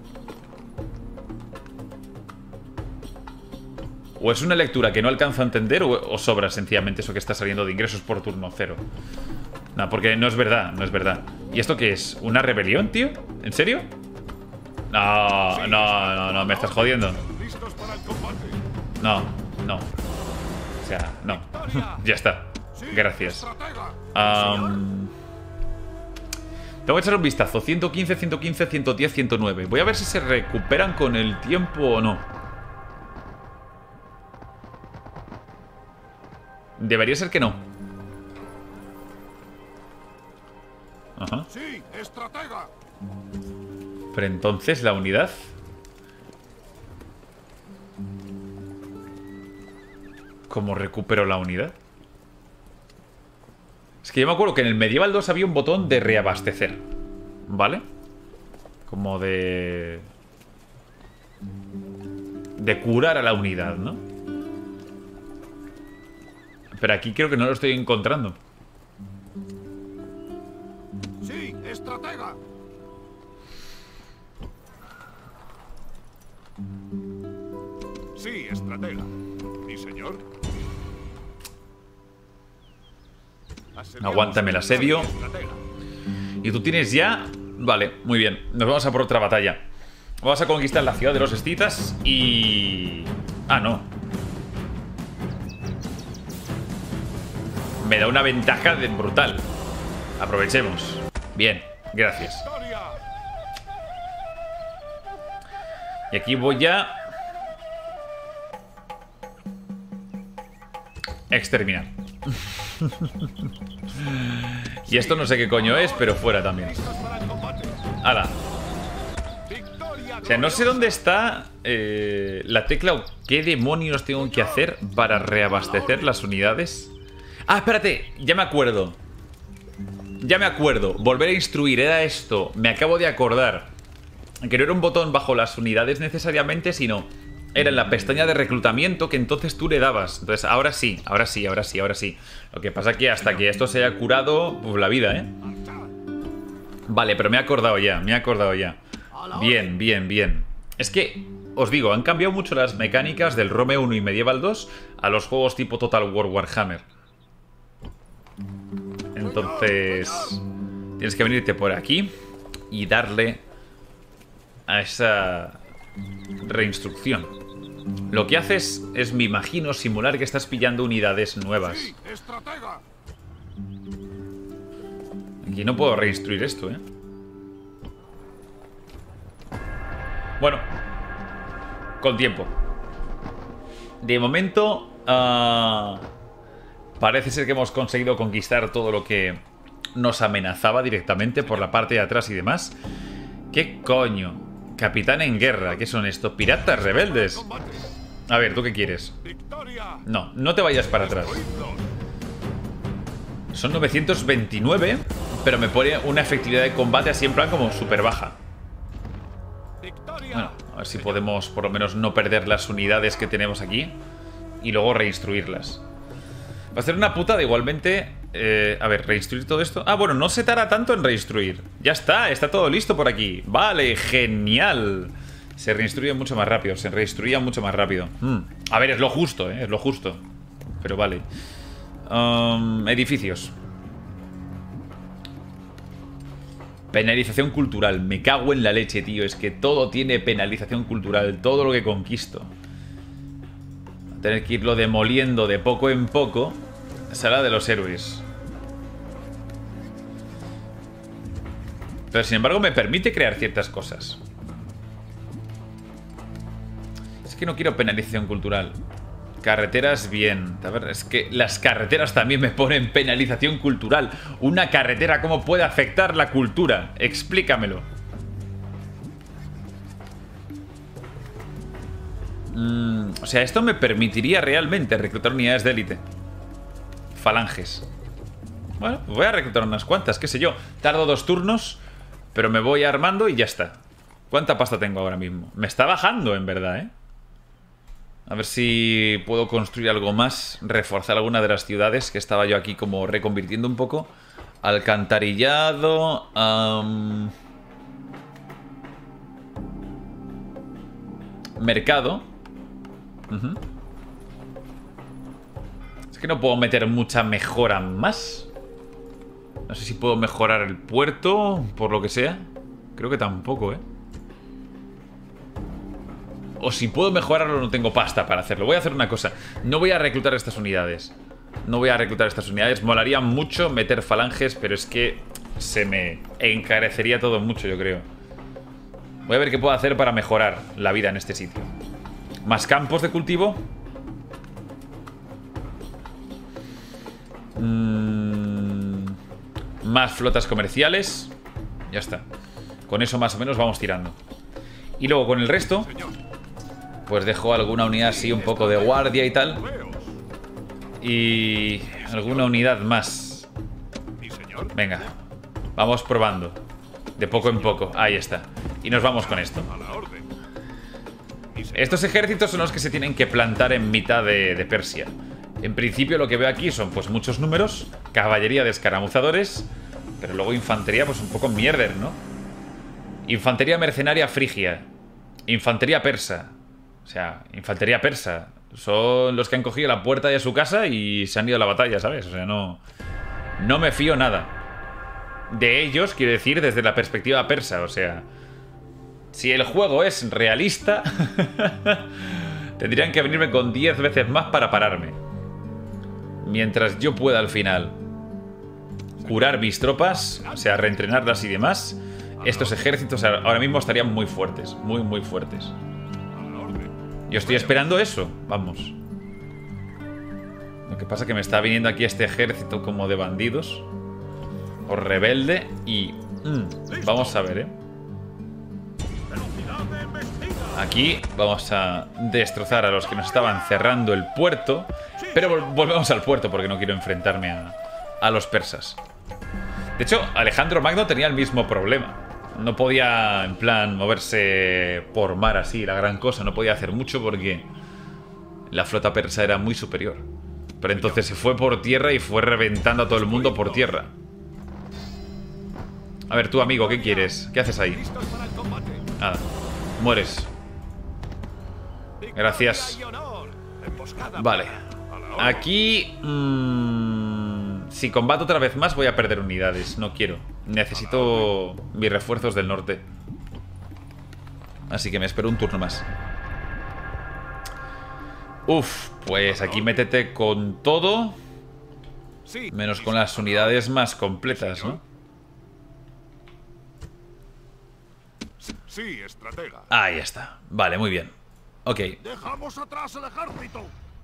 O es una lectura que no alcanzo a entender o sobra sencillamente eso que está saliendo de ingresos por turno 0. No, porque no es verdad, no es verdad. ¿Y esto qué es? ¿Una rebelión, tío? ¿En serio? No, no, no, no, me estás jodiendo. ¿Listos para el combate? No, no. O sea, no. Ya está. Sí, Gracias. estratega. Tengo que echar un vistazo. 115, 115, 110, 109. Voy a ver si se recuperan con el tiempo o no. Debería ser que no. Ajá. Sí, estratega. Pero entonces la unidad... ¿Cómo recupero la unidad? Es que yo me acuerdo que en el Medieval 2 había un botón de reabastecer. ¿Vale? Como de curar a la unidad, ¿no? Pero aquí creo que no lo estoy encontrando. Sí, estratega. Sí, estratega. Mi señor. Aguántame el asedio. Estratega. Y tú tienes ya... Vale, muy bien. Nos vamos a por otra batalla. Vamos a conquistar la ciudad de los escitas y... Ah, no. Me da una ventaja brutal. Aprovechemos. Bien, gracias. Victoria. Y aquí voy a... exterminar. Y esto no sé qué coño es, pero fuera también. ¡Hala! O sea, no sé dónde está la tecla o qué demonios tengo que hacer para reabastecer las unidades. ¡Ah, espérate! Ya me acuerdo. Ya me acuerdo. Volver a instruir, era esto. Me acabo de acordar. Que no era un botón bajo las unidades necesariamente, sino era en la pestaña de reclutamiento que entonces tú le dabas. Entonces, ahora sí, ahora sí, ahora sí, ahora sí. Lo que pasa es que hasta que esto se haya curado, pues la vida, ¿eh? Vale, pero me he acordado ya, me he acordado ya. Bien, bien, bien. Es que, os digo, han cambiado mucho las mecánicas del Rome 1 y Medieval 2 a los juegos tipo Total War Warhammer. Entonces, tienes que venirte por aquí y darle a esa reinstrucción. Lo que haces es, me imagino, simular que estás pillando unidades nuevas. Aquí no puedo reinstruir esto, ¿eh? Bueno, con tiempo. De momento, parece ser que hemos conseguido conquistar todo lo que nos amenazaba directamente por la parte de atrás y demás. ¿Qué coño? Capitán en guerra, ¿qué son estos? ¿Piratas rebeldes? A ver, ¿tú qué quieres? No, no te vayas para atrás. Son 929, pero me pone una efectividad de combate así en plan como súper baja. Bueno, a ver si podemos por lo menos no perder las unidades que tenemos aquí y luego reinstruirlas. Va a ser una putada igualmente. A ver, reinstruir todo esto. Ah, bueno, no se tarda tanto en reinstruir. Ya está todo listo por aquí. Vale, genial. Se reinstruye mucho más rápido. Se reinstruía mucho más rápido. A ver, es lo justo, es lo justo. Pero vale. Edificios. Penalización cultural. Me cago en la leche, tío. Es que todo tiene penalización cultural. Todo lo que conquisto. Voy a tener que irlo demoliendo de poco en poco. Sala de los héroes. Pero sin embargo me permite crear ciertas cosas. Es que no quiero penalización cultural. Carreteras, bien. A ver, es que las carreteras también me ponen penalización cultural. Una carretera, ¿cómo puede afectar la cultura? Explícamelo. O sea, esto me permitiría realmente reclutar unidades de élite. Falanges. Bueno, voy a reclutar unas cuantas, qué sé yo. Tardo 2 turnos, pero me voy armando y ya está. ¿Cuánta pasta tengo ahora mismo? Me está bajando, en verdad, ¿eh? A ver si puedo construir algo más. Reforzar alguna de las ciudades que estaba yo aquí como reconvirtiendo un poco. Alcantarillado. Mercado. Es que no puedo meter mucha mejora más. No sé si puedo mejorar el puerto, por lo que sea. Creo que tampoco, ¿eh? O si puedo mejorarlo, no tengo pasta para hacerlo. Voy a hacer una cosa. No voy a reclutar estas unidades. No voy a reclutar estas unidades. Molaría mucho meter falanges, pero es que se me encarecería todo mucho, yo creo. Voy a ver qué puedo hacer para mejorar la vida en este sitio. Más campos de cultivo. Más flotas comerciales. Ya está. Con eso más o menos vamos tirando. Y luego con el resto, pues dejo alguna unidad así un poco de guardia y tal. Y alguna unidad más. Venga, vamos probando. De poco en poco, ahí está. Y nos vamos con esto. Estos ejércitos son los que se tienen que plantar en mitad de Persia. En principio lo que veo aquí son pues muchos números. Caballería de escaramuzadores. Pero luego infantería pues un poco mierder, ¿no? Infantería mercenaria frigia. Infantería persa. O sea, infantería persa. Son los que han cogido la puerta de su casa y se han ido a la batalla, ¿sabes? O sea, no me fío nada de ellos, quiero decir, desde la perspectiva persa. O sea, si el juego es realista, tendrían que venirme con 10 veces más para pararme. Mientras yo pueda al final curar mis tropas, o sea, reentrenarlas y demás, estos ejércitos ahora mismo estarían muy fuertes. Muy, muy fuertes. Yo estoy esperando eso, vamos. Lo que pasa es que me está viniendo aquí este ejército como de bandidos. O rebelde y... vamos a ver, ¿eh? Aquí vamos a destrozar a los que nos estaban cerrando el puerto. Pero volvemos al puerto porque no quiero enfrentarme a los persas. De hecho, Alejandro Magno tenía el mismo problema. No podía, en plan, moverse por mar así, la gran cosa. No podía hacer mucho porque la flota persa era muy superior. Pero entonces se fue por tierra y fue reventando a todo el mundo por tierra. A ver, tú, amigo, ¿qué quieres? ¿Qué haces ahí? Nada, mueres. Gracias. Vale. Aquí... si combato otra vez más voy a perder unidades. No quiero. Necesito mis refuerzos del norte. Así que me espero un turno más. Uf, pues aquí métete con todo. Menos con las unidades más completas, ¿no? Sí, estratega. Ahí está. Vale, muy bien. Ok. Dejamos atrás el ejército.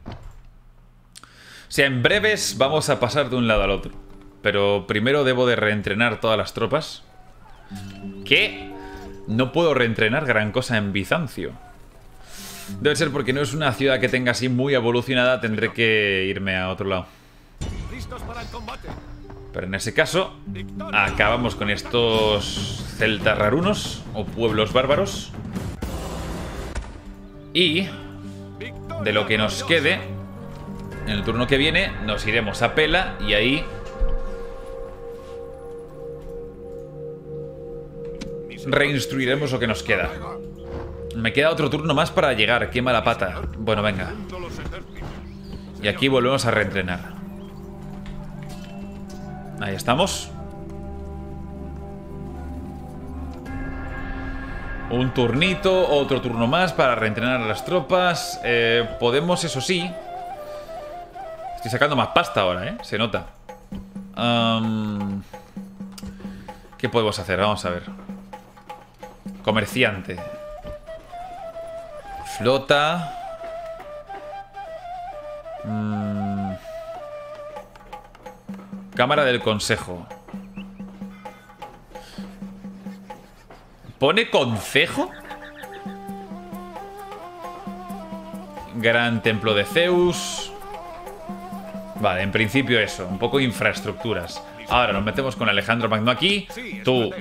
O sea, en breves vamos a pasar de un lado al otro. Pero primero debo de reentrenar todas las tropas. Que no puedo reentrenar gran cosa en Bizancio. Debe ser porque no es una ciudad que tenga así muy evolucionada. Tendré que irme a otro lado. Listos para el combate. Pero en ese caso, acabamos con estos celtas rarunos o pueblos bárbaros. Y de lo que nos quede, en el turno que viene, nos iremos a Pela y ahí reinstruiremos lo que nos queda. Me queda otro turno más para llegar. Qué mala pata. Bueno, venga. Y aquí volvemos a reentrenar. Ahí estamos. Un turnito, otro turno más para reentrenar a las tropas. Podemos, eso sí. Estoy sacando más pasta ahora, ¿eh? Se nota. ¿Qué podemos hacer? Vamos a ver. Comerciante. Flota. Cámara del Consejo. ¿Pone concejo? Gran templo de Zeus. Vale, en principio eso. Un poco infraestructuras. Ahora nos metemos con Alejandro Magno aquí. Tú...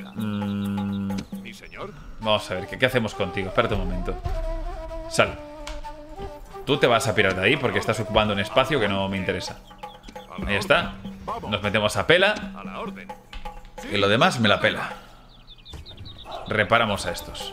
vamos a ver, ¿qué hacemos contigo? Espérate un momento. Sal. Tú te vas a pirar de ahí porque estás ocupando un espacio que no me interesa. Ahí está. Nos metemos a Pela. Y lo demás me la pela. Reparamos a estos.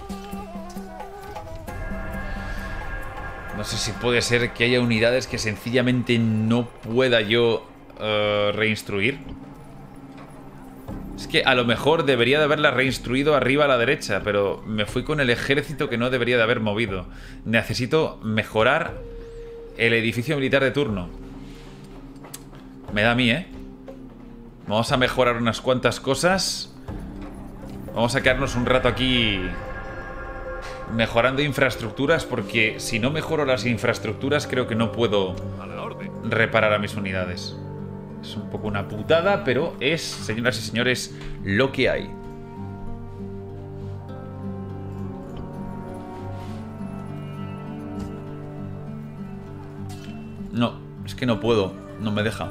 No sé si puede ser que haya unidades que sencillamente no pueda yo reinstruir. Es que a lo mejor debería de haberla reinstruido arriba a la derecha, pero me fui con el ejército que no debería de haber movido. Necesito mejorar el edificio militar de turno. Me da a mí, ¿eh? Vamos a mejorar unas cuantas cosas. Vamos a quedarnos un rato aquí mejorando infraestructuras, porque si no mejoro las infraestructuras creo que no puedo reparar a mis unidades. Es un poco una putada, pero es, señoras y señores, lo que hay. No, es que no puedo, no me deja.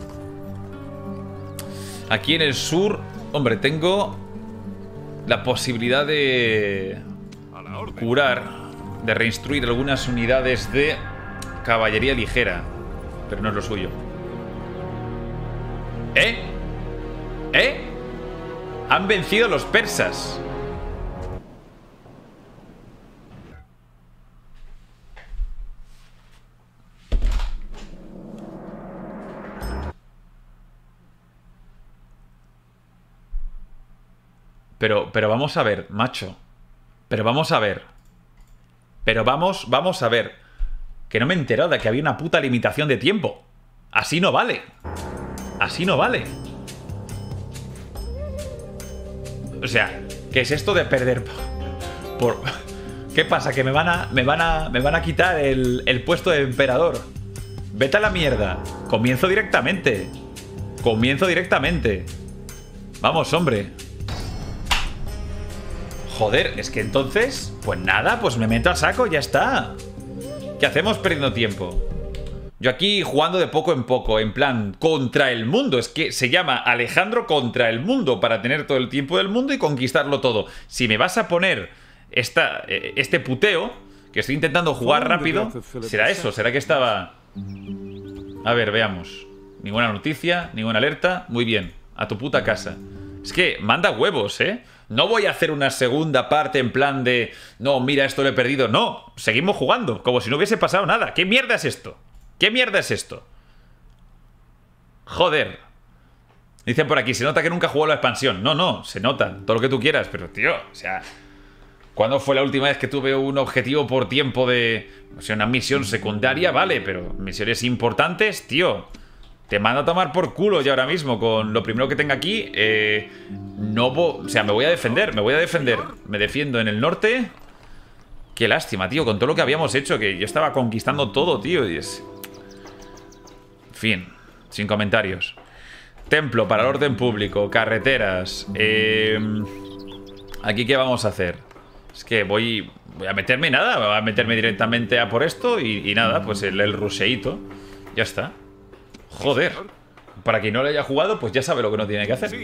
Aquí en el sur, hombre, tengo la posibilidad de curar, de reinstruir algunas unidades de caballería ligera, pero no es lo suyo. ¿Eh? Han vencido los persas. Pero vamos a ver, macho. Pero vamos a ver. Pero vamos a ver. Que no me he enterado de que había una puta limitación de tiempo. Así no vale. Así no vale. O sea, ¿qué es esto de perder por... ¿Qué pasa? ¿Que me van a quitar el puesto de emperador? Vete a la mierda. Comienzo directamente. Comienzo directamente. Vamos, hombre. Joder, es que entonces... Pues nada, pues me meto a saco, ya está. ¿Qué hacemos perdiendo tiempo? Yo aquí jugando de poco en poco, en plan, contra el mundo. Es que se llama Alejandro contra el mundo, para tener todo el tiempo del mundo y conquistarlo todo. Si me vas a poner este puteo, que estoy intentando jugar rápido, ¿será eso? ¿Será que estaba...? A ver, veamos. Ninguna noticia, ninguna alerta. Muy bien, a tu puta casa. Es que manda huevos, ¿eh? No voy a hacer una segunda parte en plan de... No, mira, esto lo he perdido. No, seguimos jugando, como si no hubiese pasado nada. ¿Qué mierda es esto? ¿Qué mierda es esto? Joder. Dicen por aquí, se nota que nunca jugó la expansión. No, no, se nota, todo lo que tú quieras. Pero, tío, o sea... ¿Cuándo fue la última vez que tuve un objetivo por tiempo de... O sea, una misión secundaria? Vale, pero misiones importantes, tío... Te mando a tomar por culo ya ahora mismo con lo primero que tenga aquí. O sea, me voy a defender, Me defiendo en el norte. Qué lástima, tío, con todo lo que habíamos hecho, que yo estaba conquistando todo, tío. Y es... En fin, sin comentarios. Templo para el orden público, carreteras. ¿Aquí qué vamos a hacer? Es que voy a meterme nada, voy a meterme directamente a por esto y nada, pues el rusheíto. Ya está. Joder. Para quien no lo haya jugado, pues ya sabe lo que no tiene que hacer.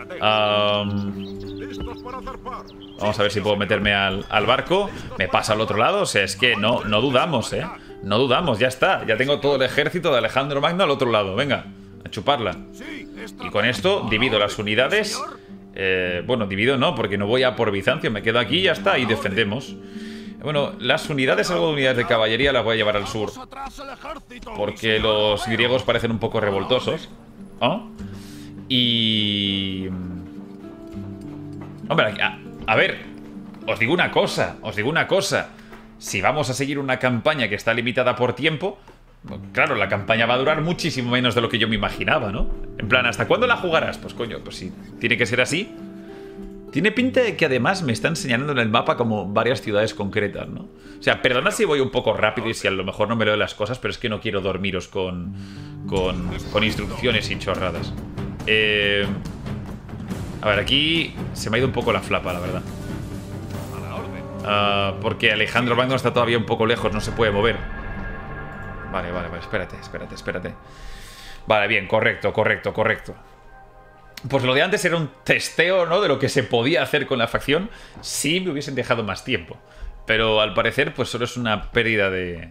Vamos a ver si puedo meterme al barco. Me pasa al otro lado. O sea, es que no dudamos, ¿eh? No dudamos, ya está. Ya tengo todo el ejército de Alejandro Magno al otro lado. Venga, a chuparla. Y con esto divido las unidades. Bueno, divido no, porque no voy a por Bizancio. Me quedo aquí y ya está. Y defendemos. Bueno, las unidades, algo de unidades de caballería las voy a llevar al sur. Porque los griegos parecen un poco revoltosos. ¿Oh? Y... Hombre, a ver, os digo una cosa. Si vamos a seguir una campaña que está limitada por tiempo, claro, la campaña va a durar muchísimo menos de lo que yo me imaginaba, ¿no? En plan, ¿hasta cuándo la jugarás? Pues coño, pues si tiene que ser así. Tiene pinta de que además me está enseñando en el mapa como varias ciudades concretas, ¿no? O sea, perdona si voy un poco rápido y si a lo mejor no me leo las cosas, pero es que no quiero dormiros con instrucciones y chorradas. A ver, aquí se me ha ido un poco la flapa, la verdad. Porque Alejandro Magno está todavía un poco lejos, no se puede mover. Vale, espérate. Vale, bien, correcto. Pues lo de antes era un testeo, ¿no? De lo que se podía hacer con la facción si me hubiesen dejado más tiempo. Pero al parecer, pues solo es una pérdida de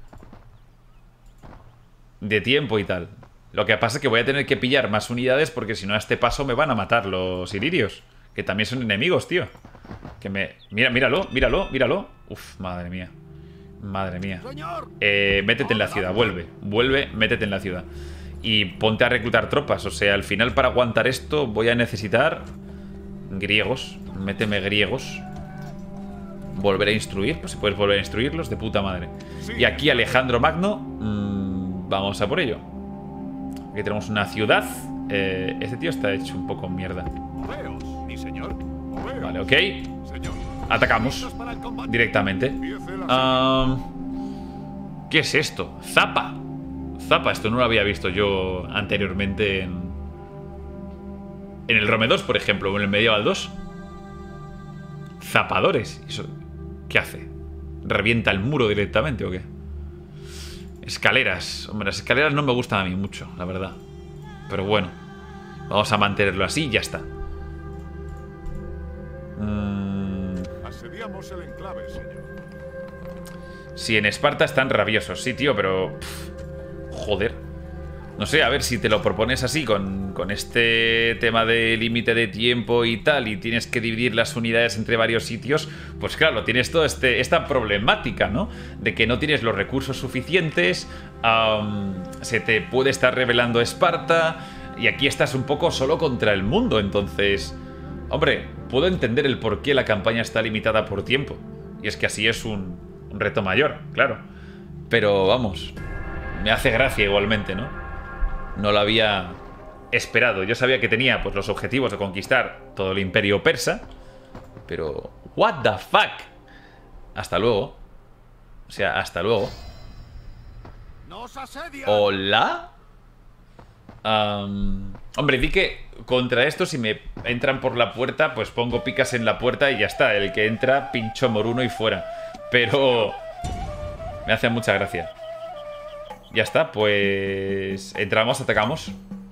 tiempo y tal. Lo que pasa es que voy a tener que pillar más unidades porque si no a este paso me van a matar los ilirios. Que también son enemigos, tío. Que me... Míralo. Uf, madre mía. Métete en la ciudad, vuelve, métete en la ciudad. Y ponte a reclutar tropas. O sea, al final para aguantar esto voy a necesitar griegos. Méteme griegos. Volver a instruir. Pues si puedes volver a instruirlos, de puta madre. Y aquí Alejandro Magno, vamos a por ello. Aquí tenemos una ciudad. Este tío está hecho un poco mierda. Vale, ok. Atacamos directamente. ¿Qué es esto? Zapa. Esto no lo había visto yo anteriormente en el Rome 2, por ejemplo, o en el Medieval 2. Zapadores. ¿Eso qué hace? ¿Revienta el muro directamente o qué? Escaleras. Hombre, las escaleras no me gustan a mí mucho, la verdad. Pero bueno, vamos a mantenerlo así y ya está. Asediamos el enclave, señor. Sí, en Esparta están rabiosos. Sí, tío, pero... joder. No sé, a ver si te lo propones así con este tema de límite de tiempo y tal, y tienes que dividir las unidades entre varios sitios, pues claro, tienes toda esta problemática, ¿no? De que no tienes los recursos suficientes, se te puede estar rebelando Esparta, y aquí estás un poco solo contra el mundo, entonces... Hombre, puedo entender el por qué la campaña está limitada por tiempo, y es que así es un reto mayor, claro. Pero vamos, me hace gracia igualmente, ¿no? No lo había esperado. Yo sabía que tenía pues los objetivos de conquistar todo el imperio persa, pero... what the fuck. Hasta luego. O sea, hasta luego. ¡Nos asedian! ¿Hola? Hombre, di que contra esto, si me entran por la puerta, pues pongo picas en la puerta y ya está. El que entra, pincho moruno y fuera. Pero me hace mucha gracia. Ya está, pues entramos, atacamos.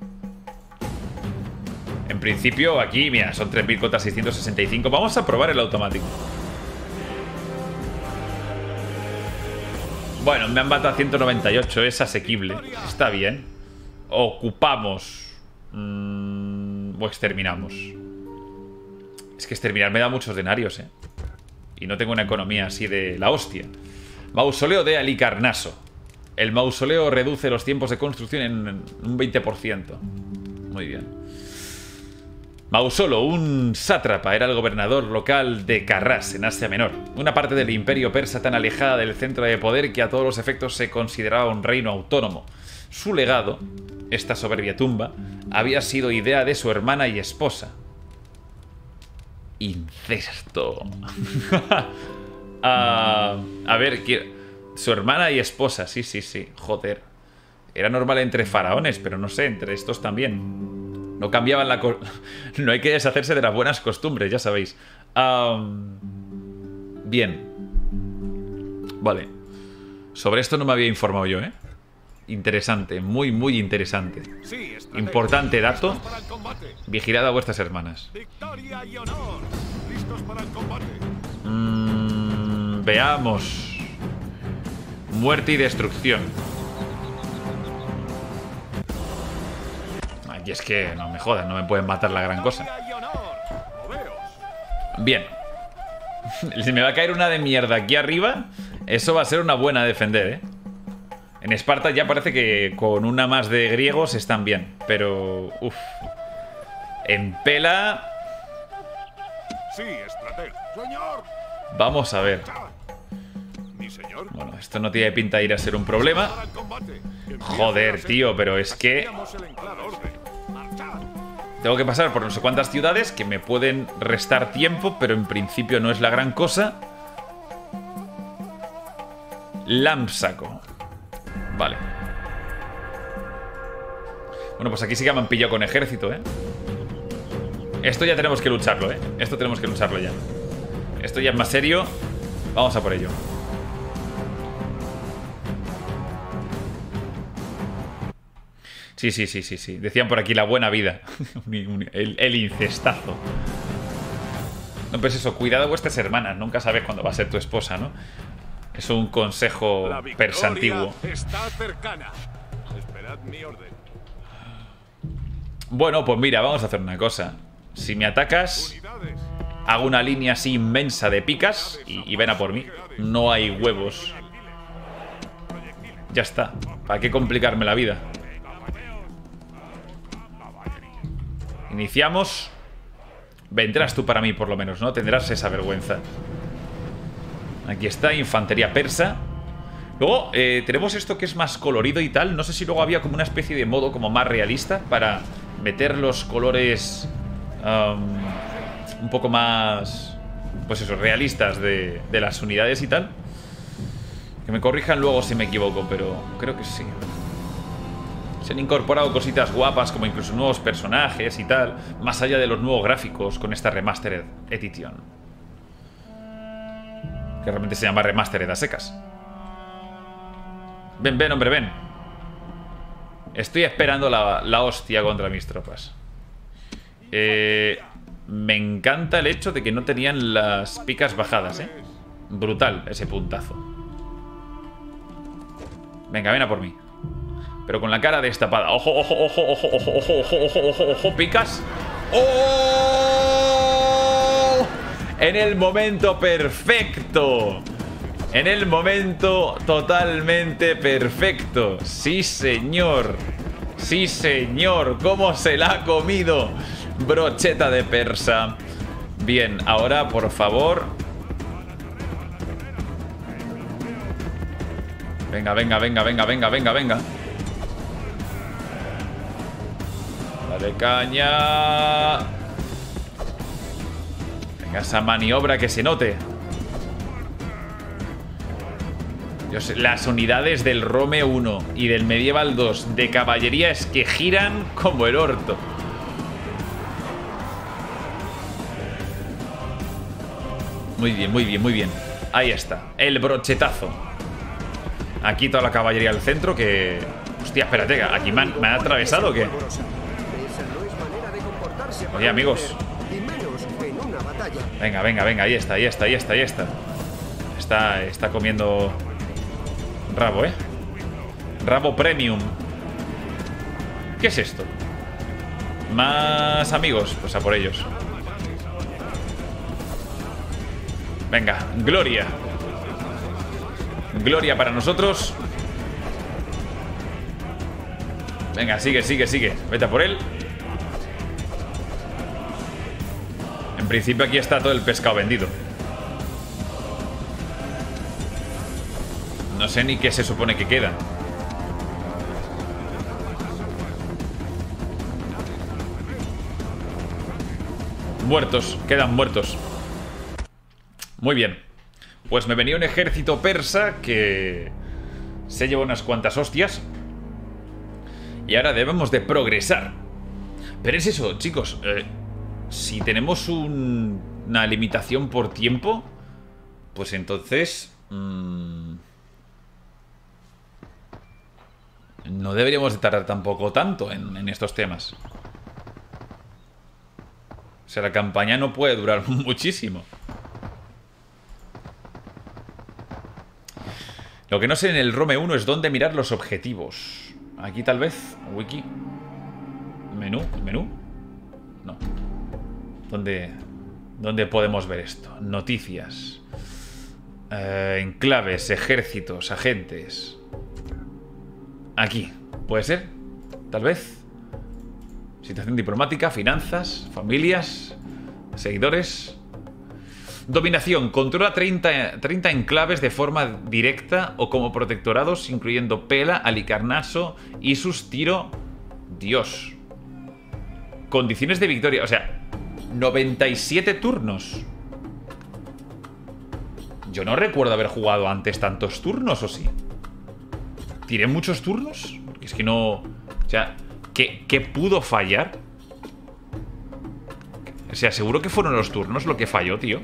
En principio, aquí, mira, son 3.000 contra 665. Vamos a probar el automático. Bueno, me han matado a 198, es asequible. Está bien. Ocupamos. O exterminamos. Es que exterminar me da muchos denarios, y no tengo una economía así de la hostia. Mausoleo de Halicarnaso. El mausoleo reduce los tiempos de construcción en un 20%. Muy bien. Mausolo, un sátrapa, era el gobernador local de Carras, en Asia Menor. Una parte del imperio persa tan alejada del centro de poder que a todos los efectos se consideraba un reino autónomo. Su legado, esta soberbia tumba, había sido idea de su hermana y esposa. Incesto. A ver, su hermana y esposa, sí. Joder. Era normal entre faraones, pero no sé, entre estos también. No cambiaban la... No hay que deshacerse de las buenas costumbres, ya sabéis. Bien. Vale. Sobre esto no me había informado yo, Interesante, muy interesante. Sí, importante dato. Listos para el combate. Vigilad a vuestras hermanas. Victoria y honor. Listos para el combate. Veamos. Muerte y destrucción. Aquí es que no me jodan, no me pueden matar la gran cosa. Victoria y honor. Moveos. Bien. Si me va a caer una de mierda aquí arriba, eso va a ser una buena a defender, En Esparta ya parece que con una más de griegos están bien. Pero... uff. En Pela... Sí, estratega. Señor. Vamos a ver. Mi señor. Bueno, esto no tiene pinta de ir a ser un problema. Para el combate. Joder, tío, pero es que... Asediamos el enclave. Marchad. Tengo que pasar por no sé cuántas ciudades que me pueden restar tiempo, pero en principio no es la gran cosa. Lámpsaco. Vale. Bueno, pues aquí sí que me han pillado con ejército, Esto ya tenemos que lucharlo, Esto tenemos que lucharlo ya. Esto ya es más serio. Vamos a por ello. Sí. Decían por aquí la buena vida. el incestazo. No, pues eso, cuidado a vuestras hermanas. Nunca sabes cuándo va a ser tu esposa, ¿no? Es un consejo La victoria persa antiguo. está cercana. Esperad mi orden. Bueno, pues mira, vamos a hacer una cosa. Si me atacas, Unidades. hago una línea así inmensa de picas y ven a por mí. No hay huevos. Ya está. ¿Para qué complicarme la vida? Iniciamos. Vendrás tú para mí, por lo menos, ¿no? Tendrás esa vergüenza. Aquí está, infantería persa. Luego tenemos esto que es más colorido y tal. No sé si luego había como una especie de modo como más realista para meter los colores un poco más, pues eso, realistas de las unidades y tal. Que me corrijan luego si me equivoco, pero creo que sí. Se han incorporado cositas guapas, como incluso nuevos personajes y tal, más allá de los nuevos gráficos con esta Remastered Edition. Que realmente se llama Remastered a secas. Ven, hombre, ven. Estoy esperando la hostia contra mis tropas. Me encanta el hecho de que no tenían las picas bajadas, Brutal ese puntazo. Venga, ven a por mí. Pero con la cara destapada. Ojo, picas. ¡Oh! En el momento perfecto. En el momento totalmente perfecto. Sí, señor. Sí, señor. ¿Cómo se la ha comido? Brocheta de persa. Bien, ahora, por favor. Venga. Dale caña. Venga, esa maniobra que se note. Dios, las unidades del Rome 1 y del Medieval 2 de caballería es que giran como el orto. Muy bien, muy bien, muy bien. Ahí está, el brochetazo. Aquí toda la caballería al centro que... Hostia, espérate, ¿aquí me han atravesado o qué? Oye, amigos. Venga, venga, venga, ahí está, ahí está, ahí está, ahí está. Está comiendo rabo, ¿eh? Rabo premium. ¿Qué es esto? Más amigos, pues a por ellos. Venga, gloria. Gloria para nosotros. Venga, sigue, sigue, sigue. Vete a por él. En principio aquí está todo el pescado vendido. No sé ni qué se supone que queda. Muertos, quedan muertos. Muy bien. Pues me venía un ejército persa que se lleva unas cuantas hostias. Y ahora debemos de progresar. Pero es eso, chicos. Si tenemos una limitación por tiempo, pues entonces... no deberíamos de tardar tampoco tanto en estos temas. O sea, la campaña no puede durar muchísimo. Lo que no sé en el Rome 1 es dónde mirar los objetivos. Aquí tal vez, wiki. Menú, menú. No. ¿Dónde podemos ver esto? Noticias. Enclaves, ejércitos, agentes. Aquí, ¿puede ser? Tal vez. Situación diplomática, finanzas, familias, seguidores. Dominación. Controla 30 enclaves de forma directa o como protectorados, incluyendo Pela, Halicarnaso, Isus, Tiro. Dios. Condiciones de victoria. O sea, 97 turnos. Yo no recuerdo haber jugado antes tantos turnos, ¿o sí? ¿Tiré muchos turnos? Porque es que no... O sea, ¿qué pudo fallar? O sea, seguro que fueron los turnos lo que falló, tío.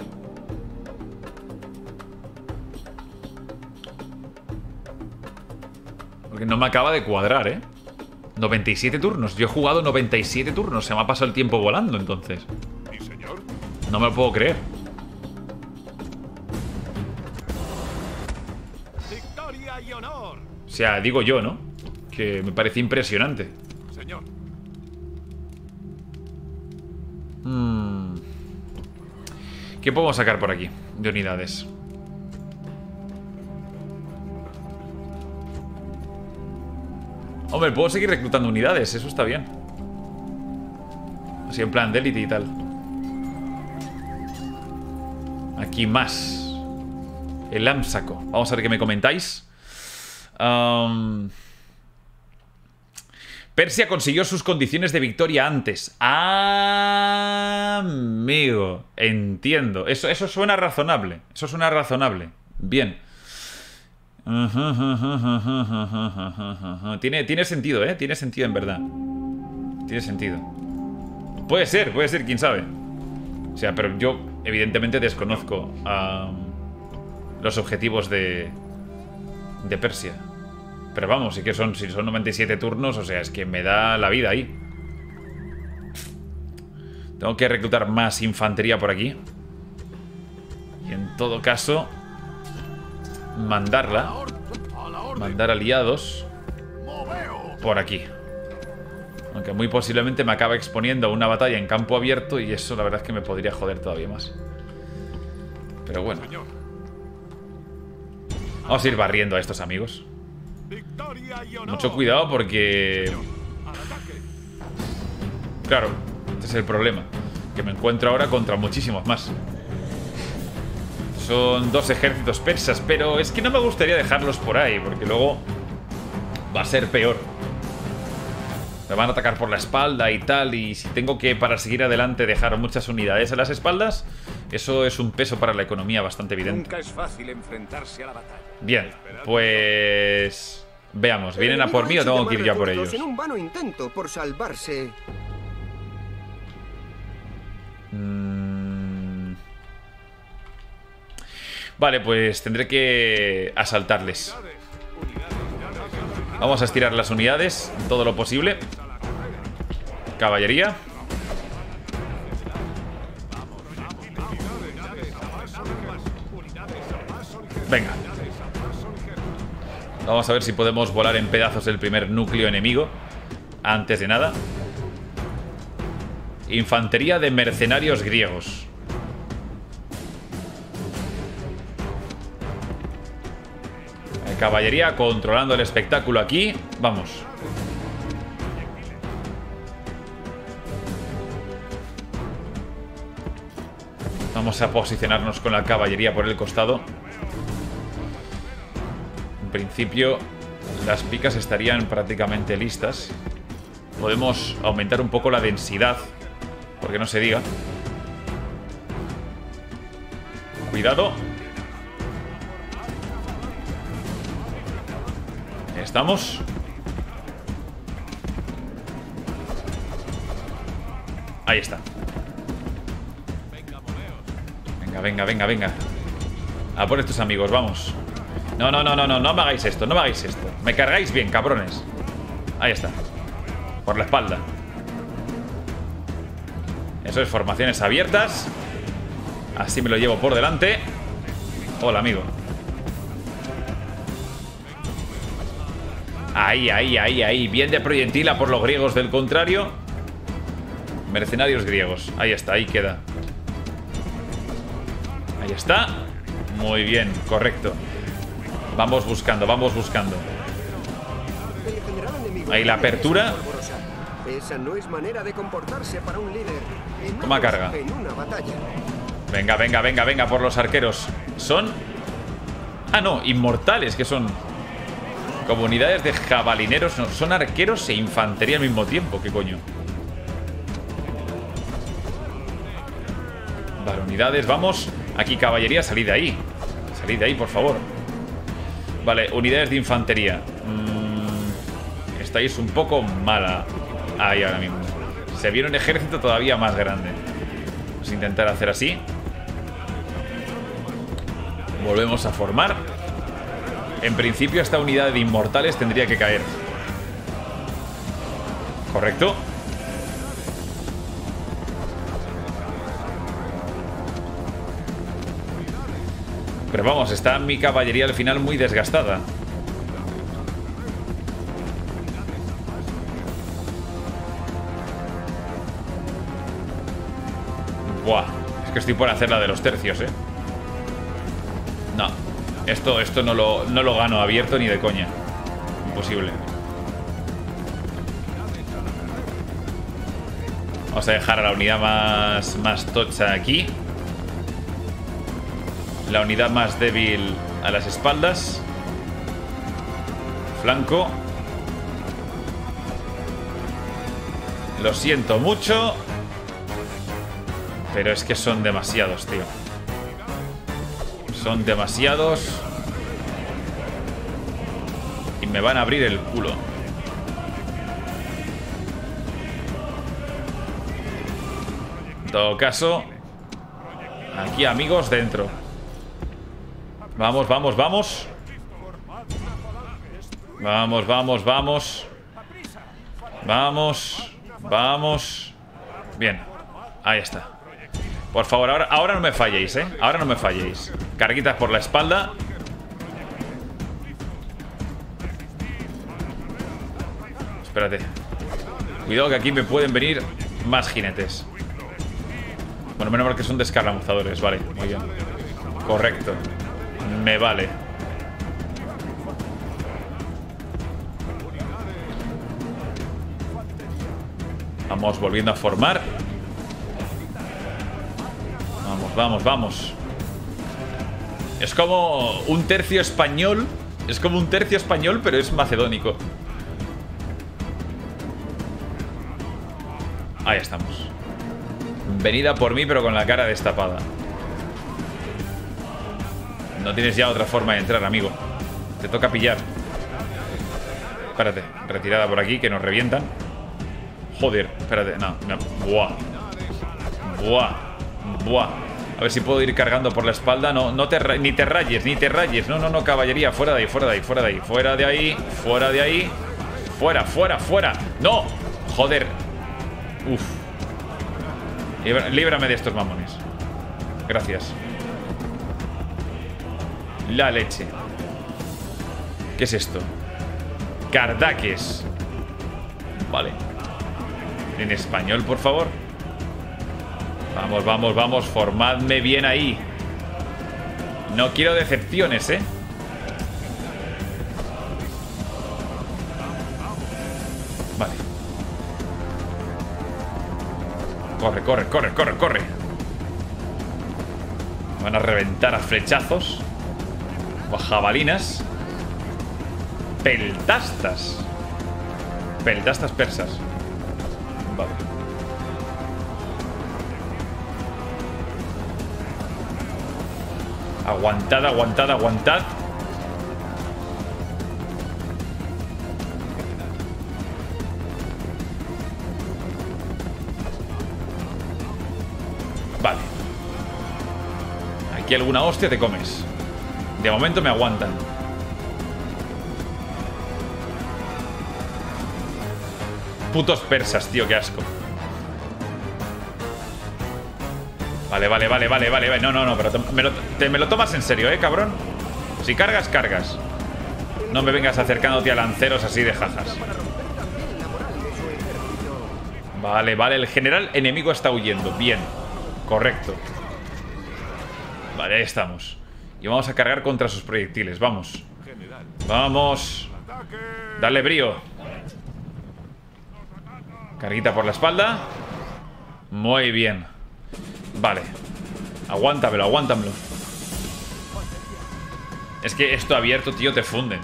Porque no me acaba de cuadrar, ¿eh? 97 turnos. Yo he jugado 97 turnos. Se me ha pasado el tiempo volando, entonces. ¿Sí, señor? No me lo puedo creer. Victoria y honor. O sea, digo yo, ¿no? Que me parece impresionante. Señor. ¿Qué podemos sacar por aquí de unidades? Hombre, puedo seguir reclutando unidades. Eso está bien. Así en plan de élite y tal. Aquí más. El Amsaco. Vamos a ver qué me comentáis. Persia consiguió sus condiciones de victoria antes. Amigo. Entiendo. Eso suena razonable. Eso suena razonable. Bien. Tiene sentido, ¿eh? Tiene sentido en verdad. Tiene sentido. Puede ser, quién sabe. O sea, pero yo evidentemente desconozco los objetivos de Persia. Pero vamos, si son 97 turnos, o sea, es que me da la vida ahí. Tengo que reclutar más infantería por aquí. Y en todo caso, mandar aliados por aquí. Aunque muy posiblemente me acabe exponiendo a una batalla en campo abierto y eso la verdad es que me podría joder todavía más. Pero bueno. Vamos a ir barriendo a estos amigos. Mucho cuidado porque... Claro, este es el problema. Que me encuentro ahora contra muchísimos más. Son 2 ejércitos persas, pero es que no me gustaría dejarlos por ahí, porque luego va a ser peor. Me van a atacar por la espalda y tal, y si tengo que, para seguir adelante, dejar muchas unidades a las espaldas, Eso es un peso para la economía bastante evidente. Nunca es fácil enfrentarse a la batalla. Bien, pues... veamos, ¿vienen a por mí o tengo que ir ya por ellos? En un vano intento por salvarse. Vale, pues tendré que asaltarles. Vamos a estirar las unidades todo lo posible. Caballería. Venga. Vamos a ver si podemos volar en pedazos el primer núcleo enemigo. Antes de nada. Infantería de mercenarios griegos. Caballería controlando el espectáculo aquí. Vamos. Vamos a posicionarnos con la caballería por el costado. En principio, las picas estarían prácticamente listas. Podemos aumentar un poco la densidad, porque no se diga. Cuidado. Estamos. Ahí está. Venga, venga, venga, venga. A por estos amigos, vamos. No, no, no, no, no, no me hagáis esto, no me hagáis esto. Me cargáis bien, cabrones. Ahí está. Por la espalda. Eso es, formaciones abiertas. Así me lo llevo por delante. Hola, amigo. Ahí, ahí, ahí, ahí. Bien de proyectila por los griegos del contrario. Mercenarios griegos. Ahí está, ahí queda. Ahí está. Muy bien, correcto. Vamos buscando, vamos buscando. Ahí la apertura. Esa no es manera de comportarse para un líder. Toma carga. En una batalla. Venga, venga, venga, venga, por los arqueros. Son... ah, no, inmortales, que son... comunidades de jabalineros. No, son arqueros e infantería al mismo tiempo. ¿Qué coño? Vale, unidades, vamos. Aquí caballería, salid de ahí. Salid de ahí, por favor. Vale, unidades de infantería. Estáis un poco mala ahí ahora mismo. Se viene un ejército todavía más grande. Vamos a intentar hacer así. Volvemos a formar. En principio esta unidad de inmortales tendría que caer. ¿Correcto? Pero vamos, está mi caballería al final muy desgastada. Buah, es que estoy por hacer la de los tercios, No, esto no lo gano abierto ni de coña. Imposible. Vamos a dejar a la unidad más tocha aquí. La unidad más débil a las espaldas. Flanco. Lo siento mucho, pero es que son demasiados, tío. Son demasiados. Y me van a abrir el culo. En todo caso, aquí amigos dentro. Vamos, vamos, vamos. Vamos, vamos, vamos. Vamos. Vamos. Bien. Ahí está. Por favor, ahora no me falléis, Ahora no me falléis. Carguitas por la espalda. Espérate. Cuidado que aquí me pueden venir más jinetes. Bueno, menos mal que son descaramuzadores. Vale, muy bien. Correcto. Me vale. Vamos volviendo a formar. Vamos, vamos, vamos. Es como un tercio español. Es como un tercio español, pero es macedónico. Ahí estamos. Venida por mí, pero con la cara destapada. No tienes ya otra forma de entrar, amigo. Te toca pillar. Espérate, retirada por aquí, que nos revientan. Joder, espérate, no. Buah. A ver si puedo ir cargando por la espalda. No, ni te rayes. No, caballería, fuera de ahí. Fuera de ahí. Fuera. No, joder. Uf. Líbrame de estos mamones. Gracias. La leche. ¿Qué es esto? Cardaques. Vale. En español, por favor. Vamos. Formadme bien ahí. No quiero decepciones, ¿eh? Vale. Corre. Van a reventar a flechazos. O a jabalinas. Peltastas persas. Vale. Aguantad. Vale. Aquí alguna hostia te comes. De momento me aguantan. Putos persas, tío, qué asco. Vale. No, pero me lo tomas en serio, cabrón. Si cargas. No me vengas acercándote a lanceros así de jajas. Vale, el general enemigo está huyendo. Bien, correcto. Vale, ahí estamos. Y vamos a cargar contra sus proyectiles, vamos. Dale brío. Carguita por la espalda. Muy bien. Vale. Aguántamelo. Es que esto abierto, tío, te funden.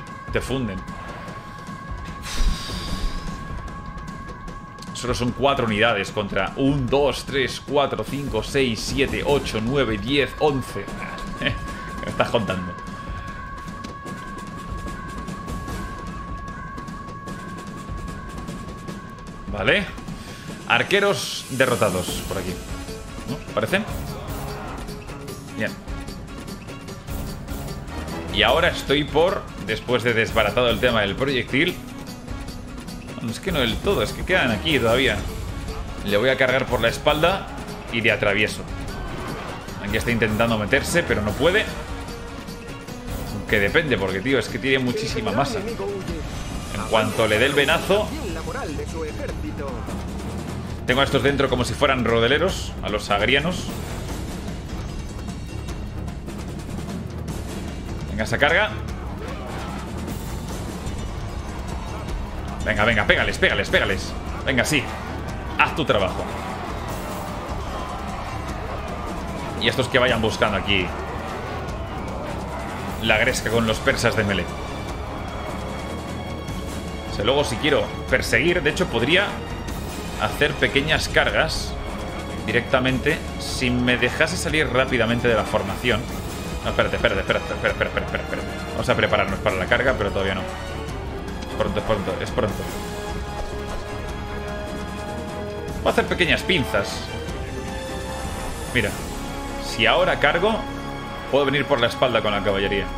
Solo son 4 unidades contra 1, 2, 3, 4, 5, 6, 7, 8, 9, 10, 11. Me estás contando. Vale. Arqueros derrotados por aquí, ¿no? ¿Parecen? Bien. Y ahora estoy por... Después de desbaratado el tema del proyectil... Bueno, es que no del todo, es que quedan aquí todavía. Le voy a cargar por la espalda y de atravieso. Aquí está intentando meterse, pero no puede. Aunque depende, porque, tío, es que tiene muchísima masa. En cuanto le dé el venazo... Tengo a estos dentro como si fueran rodeleros, a los agrianos. Venga, esa carga. Venga, pégales. Venga, sí. Haz tu trabajo. Y estos que vayan buscando aquí la gresca con los persas de melee. O sea, luego si quiero perseguir, de hecho podría hacer pequeñas cargas directamente si me dejase salir rápidamente de la formación. No, espérate. Vamos a prepararnos para la carga, pero todavía no. Es pronto. Voy a hacer pequeñas pinzas. Mira, si ahora cargo, puedo venir por la espalda con la caballería.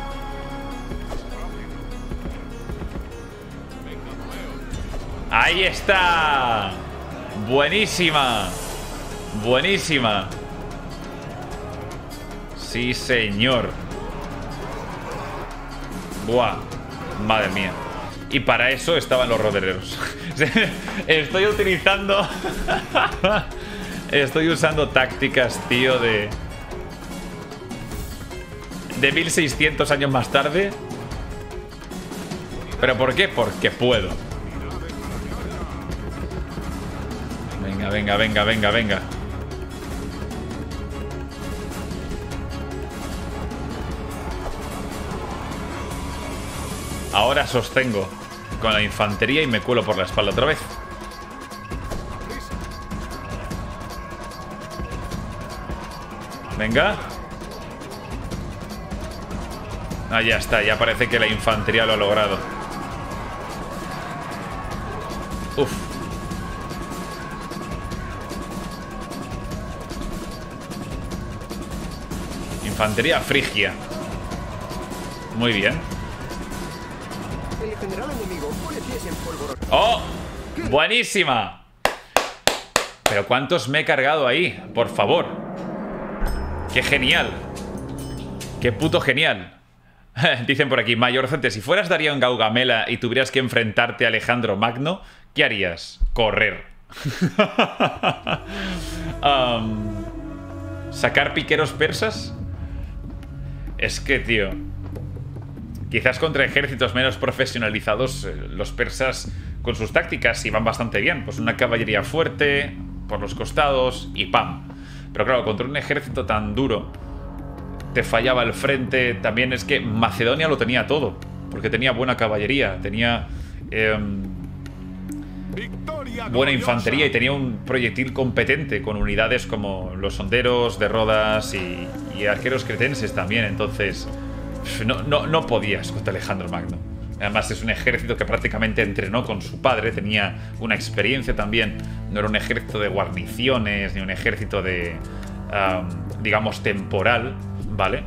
¡Ahí está! Buenísima. Sí, señor. Buah. Madre mía. Y para eso estaban los rodeleros. Estoy utilizando... Estoy usando tácticas, tío, de 1600 años más tarde. ¿Pero por qué? Porque puedo. Venga. Ahora sostengo con la infantería y me cuelo por la espalda otra vez. Venga. Ah, ya está, ya parece que la infantería lo ha logrado. Uf. Infantería frigia. Muy bien. El general enemigo pone pies en polvorón. ¡Oh! ¡Buenísima! Pero ¿cuántos me he cargado ahí? Por favor. ¡Qué genial! ¡Qué puto genial! Dicen por aquí, Mayorcete, si fueras Darío Gaugamela y tuvieras que enfrentarte a Alejandro Magno, ¿qué harías? Correr. ¿Sacar piqueros persas? Es que, tío, quizás contra ejércitos menos profesionalizados, los persas con sus tácticas iban bastante bien. Pues una caballería fuerte por los costados y ¡pam! Pero claro, contra un ejército tan duro te fallaba el frente. También es que Macedonia lo tenía todo, porque tenía buena caballería, tenía buena infantería y tenía un proyectil competente con unidades como los honderos de Rodas y arqueros cretenses también. Entonces no podías contra Alejandro Magno. Además es un ejército que prácticamente entrenó con su padre, tenía una experiencia también. No era un ejército de guarniciones ni un ejército de digamos temporal, ¿vale?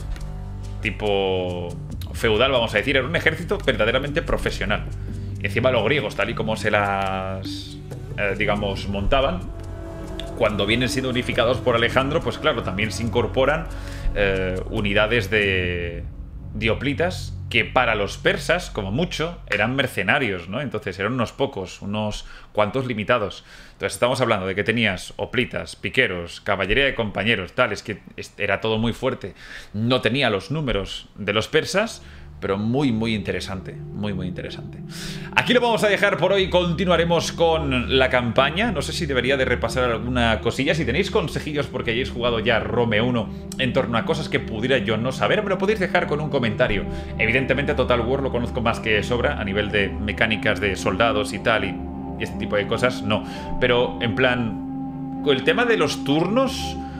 Tipo feudal, vamos a decir. Era un ejército verdaderamente profesional. Y encima los griegos, tal y como se las digamos montaban, cuando vienen siendo unificados por Alejandro, pues claro, también se incorporan unidades de hoplitas que para los persas, como mucho, eran mercenarios, ¿no? Entonces eran unos pocos, unos cuantos limitados. Entonces estamos hablando de que tenías hoplitas, piqueros, caballería de compañeros, tal, es que era todo muy fuerte. No tenía los números de los persas, pero muy, muy interesante. Muy, muy interesante. Aquí lo vamos a dejar por hoy. Continuaremos con la campaña. No sé si debería de repasar alguna cosilla. Si tenéis consejillos porque hayáis jugado ya Rome 1 en torno a cosas que pudiera yo no saber, me lo podéis dejar con un comentario. Evidentemente Total War lo conozco más que sobra a nivel de mecánicas de soldados y tal, y este tipo de cosas, no. Pero en plan, con el tema de los turnos,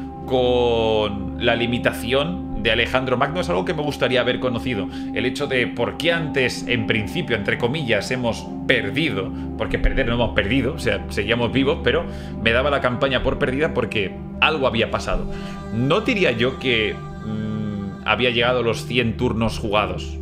con la limitación de Alejandro Magno, es algo que me gustaría haber conocido. El hecho de por qué antes, en principio, entre comillas, hemos perdido, porque perder no hemos perdido, o sea, seguíamos vivos, pero me daba la campaña por perdida porque algo había pasado. No diría yo que había llegado los 100 turnos jugados.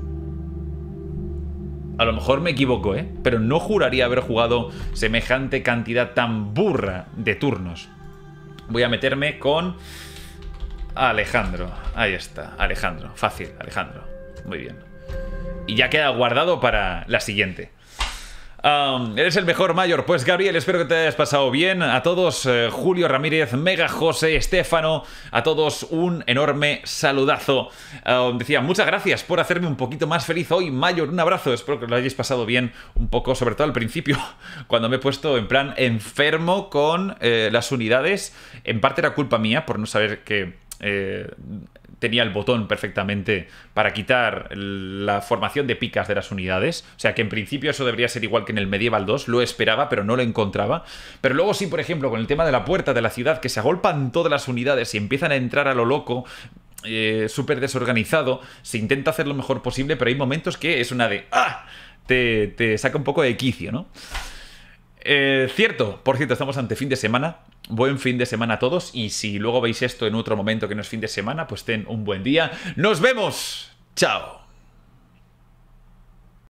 A lo mejor me equivoco, pero no juraría haber jugado semejante cantidad tan burra de turnos. Voy a meterme con Alejandro. Ahí está, Alejandro. Fácil, Alejandro. Muy bien. Y ya queda guardado para la siguiente. Eres el mejor, Mayor. Pues Gabriel, espero que te hayas pasado bien. A todos, Julio Ramírez, Mega José, Estefano, a todos un enorme saludazo. Decía, muchas gracias por hacerme un poquito más feliz hoy, Mayor. Un abrazo, espero que lo hayáis pasado bien un poco, sobre todo al principio, cuando me he puesto en plan enfermo con las unidades. En parte era culpa mía por no saber que tenía el botón perfectamente para quitar la formación de picas de las unidades. O sea que en principio eso debería ser igual que en el Medieval 2. Lo esperaba, pero no lo encontraba. Pero luego sí, por ejemplo, con el tema de la puerta de la ciudad, que se agolpan todas las unidades y empiezan a entrar a lo loco, súper desorganizado, se intenta hacer lo mejor posible, pero hay momentos que es una de ¡ah! Te saca un poco de quicio, ¿no? Cierto, por cierto, estamos ante fin de semana. Buen fin de semana a todos. Y si luego veis esto en otro momento que no es fin de semana, pues ten un buen día. ¡Nos vemos! ¡Chao!